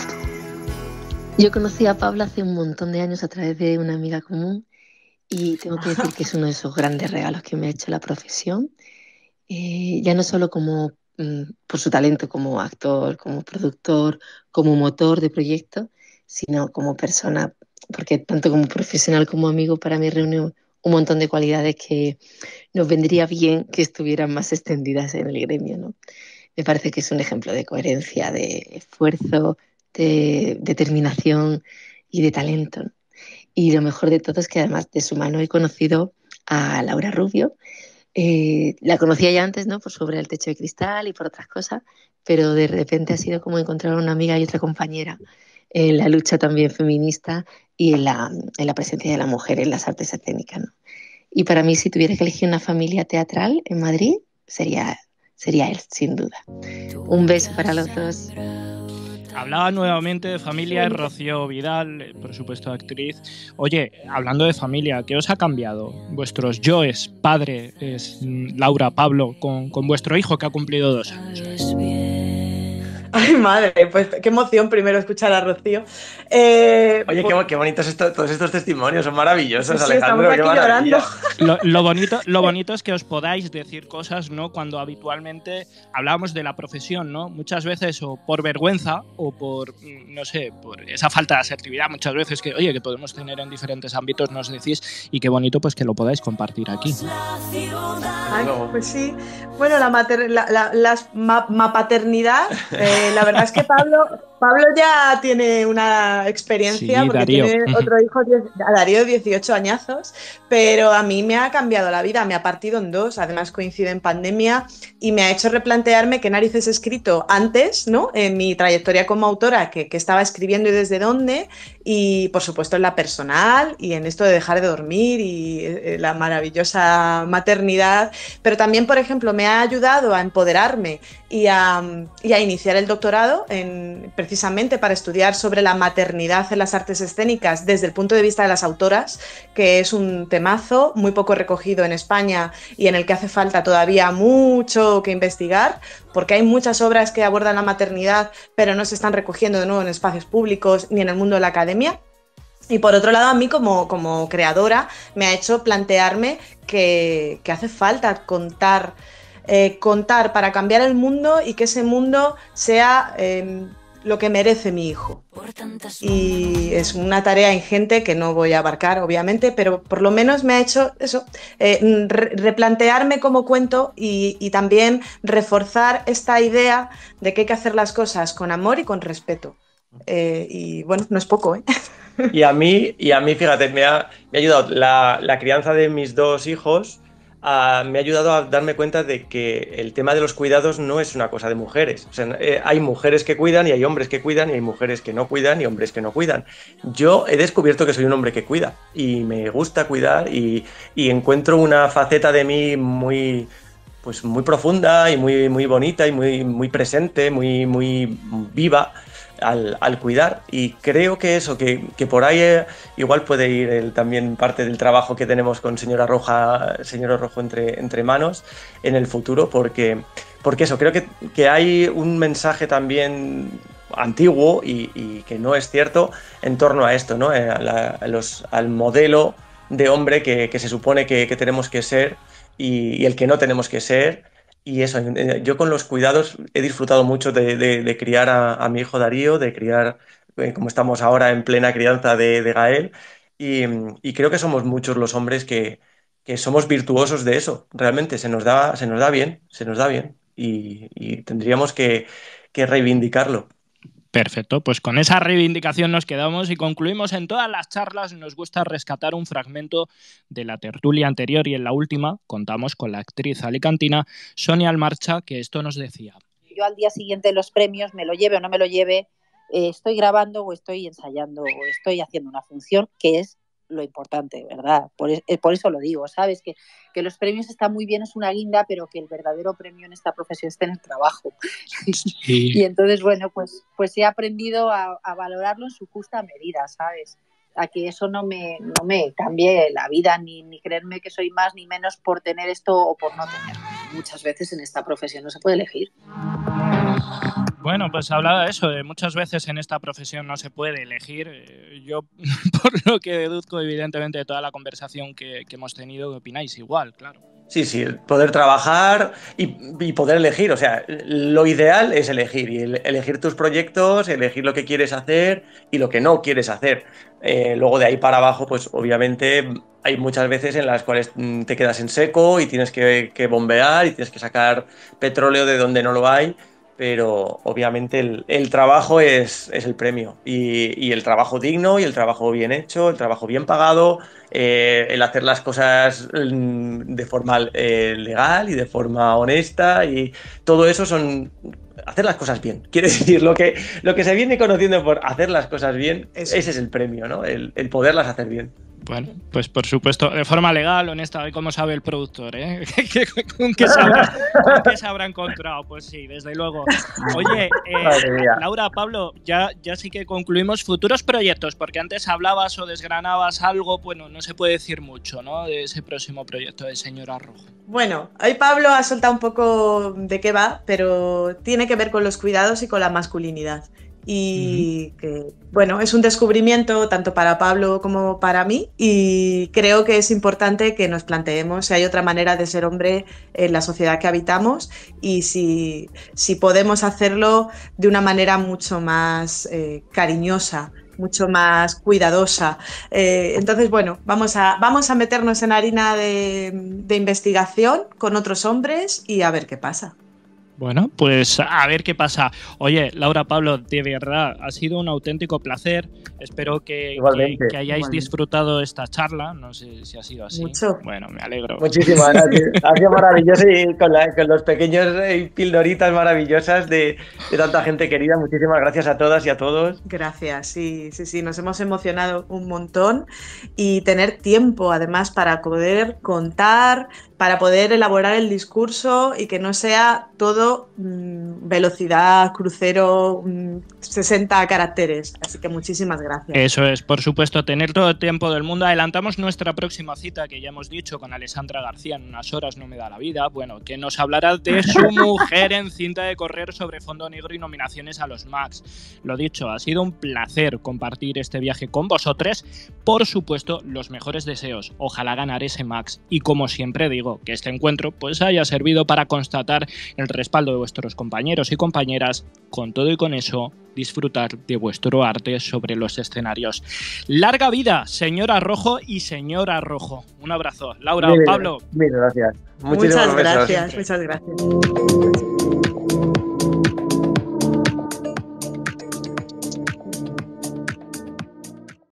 Yo conocí a Pablo hace un montón de años a través de una amiga común. Y tengo que decir que es uno de esos grandes regalos que me ha hecho la profesión, ya no solo por su talento como actor, como productor, como motor de proyectos, sino como persona, porque tanto como profesional como amigo para mí reúne un montón de cualidades que nos vendría bien que estuvieran más extendidas en el gremio, ¿no? Me parece que es un ejemplo de coherencia, de esfuerzo, de determinación y de talento, ¿no? Y lo mejor de todo es que además de su mano he conocido a Laura Rubio. La conocía ya antes, ¿no? Por Sobre el techo de cristal y por otras cosas, pero de repente ha sido como encontrar una amiga y otra compañera en la lucha también feminista y en la presencia de la mujer en las artes escénicas, ¿no? Y para mí, si tuviera que elegir una familia teatral en Madrid, sería él, sin duda. Un beso para los dos. Hablaba nuevamente de familia Rocío Vidal, por supuesto actriz. Oye, hablando de familia, ¿qué os ha cambiado? Vuestros yoes, padre, es Laura, Pablo, con vuestro hijo que ha cumplido 2 años. Ay, madre, pues qué emoción primero escuchar a Rocío. Oye, qué bonitos todos estos testimonios, son maravillosos, sí, Alejandro. Estamos aquí llorando. Lo bonito es que os podáis decir cosas, ¿no? Cuando habitualmente hablábamos de la profesión, ¿no? Muchas veces o por vergüenza o por, no sé, por esa falta de asertividad, muchas veces que, oye, que podemos tener en diferentes ámbitos, nos decís, y qué bonito pues que lo podáis compartir aquí. Ay, pues sí. Bueno, la paternidad, la verdad es que Pablo ya tiene una experiencia, sí, porque Darío. Tiene otro hijo, Darío, 18 añazos, pero a mí me ha cambiado la vida, me ha partido en dos, además coincide en pandemia y me ha hecho replantearme qué narices he escrito antes, ¿no? En mi trayectoria como autora, que estaba escribiendo y desde dónde, y por supuesto en la personal y en esto de dejar de dormir y la maravillosa maternidad, pero también, por ejemplo, me ha ayudado a empoderarme y a iniciar el doctorado precisamente para estudiar sobre la maternidad en las artes escénicas desde el punto de vista de las autoras, que es un temazo muy poco recogido en España y en el que hace falta todavía mucho que investigar, porque hay muchas obras que abordan la maternidad pero no se están recogiendo de nuevo en espacios públicos ni en el mundo de la academia. Y por otro lado, a mí como creadora me ha hecho plantearme que hace falta contar para cambiar el mundo y que ese mundo sea lo que merece mi hijo. Y es una tarea ingente que no voy a abarcar, obviamente, pero por lo menos me ha hecho eso, replantearme cómo cuento y también reforzar esta idea de que hay que hacer las cosas con amor y con respeto. Y bueno, no es poco, ¿eh? Y a mí, fíjate, me ha ayudado la crianza de mis 2 hijos. Me ha ayudado a darme cuenta de que el tema de los cuidados no es una cosa de mujeres. O sea, hay mujeres que cuidan y hay hombres que cuidan y hay mujeres que no cuidan y hombres que no cuidan. Yo he descubierto que soy un hombre que cuida y me gusta cuidar y encuentro una faceta de mí muy profunda y muy bonita y muy presente, muy viva al cuidar, y creo que eso, que por ahí igual puede ir también parte del trabajo que tenemos con Señora Rojo entre manos en el futuro, porque eso, creo que hay un mensaje también antiguo y que no es cierto en torno a esto, ¿no? Al modelo de hombre que se supone que tenemos que ser y el que no tenemos que ser. Y eso, yo con los cuidados he disfrutado mucho de criar a mi hijo Darío, de criar, como estamos ahora en plena crianza de Gael, y creo que somos muchos los hombres que somos virtuosos de eso, realmente se nos da bien, y tendríamos que reivindicarlo. Perfecto, pues con esa reivindicación nos quedamos y concluimos. En todas las charlas nos gusta rescatar un fragmento de la tertulia anterior y en la última contamos con la actriz alicantina Sonia Almarcha, que esto nos decía. Yo al día siguiente de los premios, me lo lleve o no me lo lleve, estoy grabando o estoy ensayando o estoy haciendo una función, que es lo importante, ¿verdad? Por eso lo digo, ¿sabes? Que los premios están muy bien, es una guinda, pero que el verdadero premio en esta profesión está en el trabajo. Sí. Y entonces, bueno, pues he aprendido a valorarlo en su justa medida, ¿sabes? A que eso no me cambie la vida, ni creerme que soy más ni menos por tener esto o por no tener. Muchas veces en esta profesión no se puede elegir. Bueno, pues hablaba de eso, de muchas veces en esta profesión no se puede elegir. Yo, por lo que deduzco evidentemente de toda la conversación que hemos tenido, opináis igual, claro. Sí, poder trabajar y poder elegir. O sea, lo ideal es elegir, y elegir tus proyectos, elegir lo que quieres hacer y lo que no quieres hacer. Luego de ahí para abajo, pues obviamente hay muchas veces en las cuales te quedas en seco y tienes que bombear y tienes que sacar petróleo de donde no lo hay. pero obviamente el trabajo es el premio y el trabajo digno y el trabajo bien hecho, el trabajo bien pagado, el hacer las cosas de forma legal y de forma honesta y todo eso son hacer las cosas bien. Quiere decir, lo que se viene conociendo por hacer las cosas bien, ese es el premio, ¿no? El poderlas hacer bien. Bueno, pues por supuesto, de forma legal, honesta, como sabe el productor, ¿eh? ¿Con qué se habrá encontrado? Pues sí, desde luego. Oye, Laura, Pablo, ya sí que concluimos futuros proyectos, porque antes hablabas o desgranabas algo, bueno, no se puede decir mucho, ¿no? De ese próximo proyecto de Señora Rojo. Bueno, hoy Pablo ha soltado un poco de qué va, pero tiene que ver con los cuidados y con la masculinidad. Y que, bueno, es un descubrimiento tanto para Pablo como para mí y creo que es importante que nos planteemos si hay otra manera de ser hombre en la sociedad que habitamos y si podemos hacerlo de una manera mucho más cariñosa, mucho más cuidadosa. Entonces, bueno, vamos a meternos en harina de investigación con otros hombres y a ver qué pasa. Bueno, pues a ver qué pasa. Oye, Laura, Pablo, de verdad, ha sido un auténtico placer. Espero que hayáis disfrutado esta charla. No sé si ha sido así. Mucho. Bueno, me alegro. Muchísimas gracias. Ha sido maravilloso y con los pequeños pildoritas maravillosas de tanta gente querida. Muchísimas gracias a todas y a todos. Gracias, sí. Nos hemos emocionado un montón y tener tiempo, además, para poder contar, para poder elaborar el discurso y que no sea todo velocidad, crucero, 60 caracteres. Así que muchísimas gracias. Eso es, por supuesto, tener todo el tiempo del mundo. Adelantamos nuestra próxima cita, que ya hemos dicho, con Alessandra García, en unas horas no me da la vida, bueno, que nos hablará de su mujer en Cinta de correr sobre fondo negro y nominaciones a los Max. Lo dicho, ha sido un placer compartir este viaje con vosotros. Por supuesto, los mejores deseos. Ojalá ganar ese Max. Y como siempre digo, que este encuentro pues haya servido para constatar el respaldo de vuestros compañeros y compañeras, con todo y con eso, disfrutar de vuestro arte sobre los escenarios. ¡Larga vida, Señora Rojo y Señora Rojo! Un abrazo. Laura, Pablo. Muchas gracias. Muchas gracias.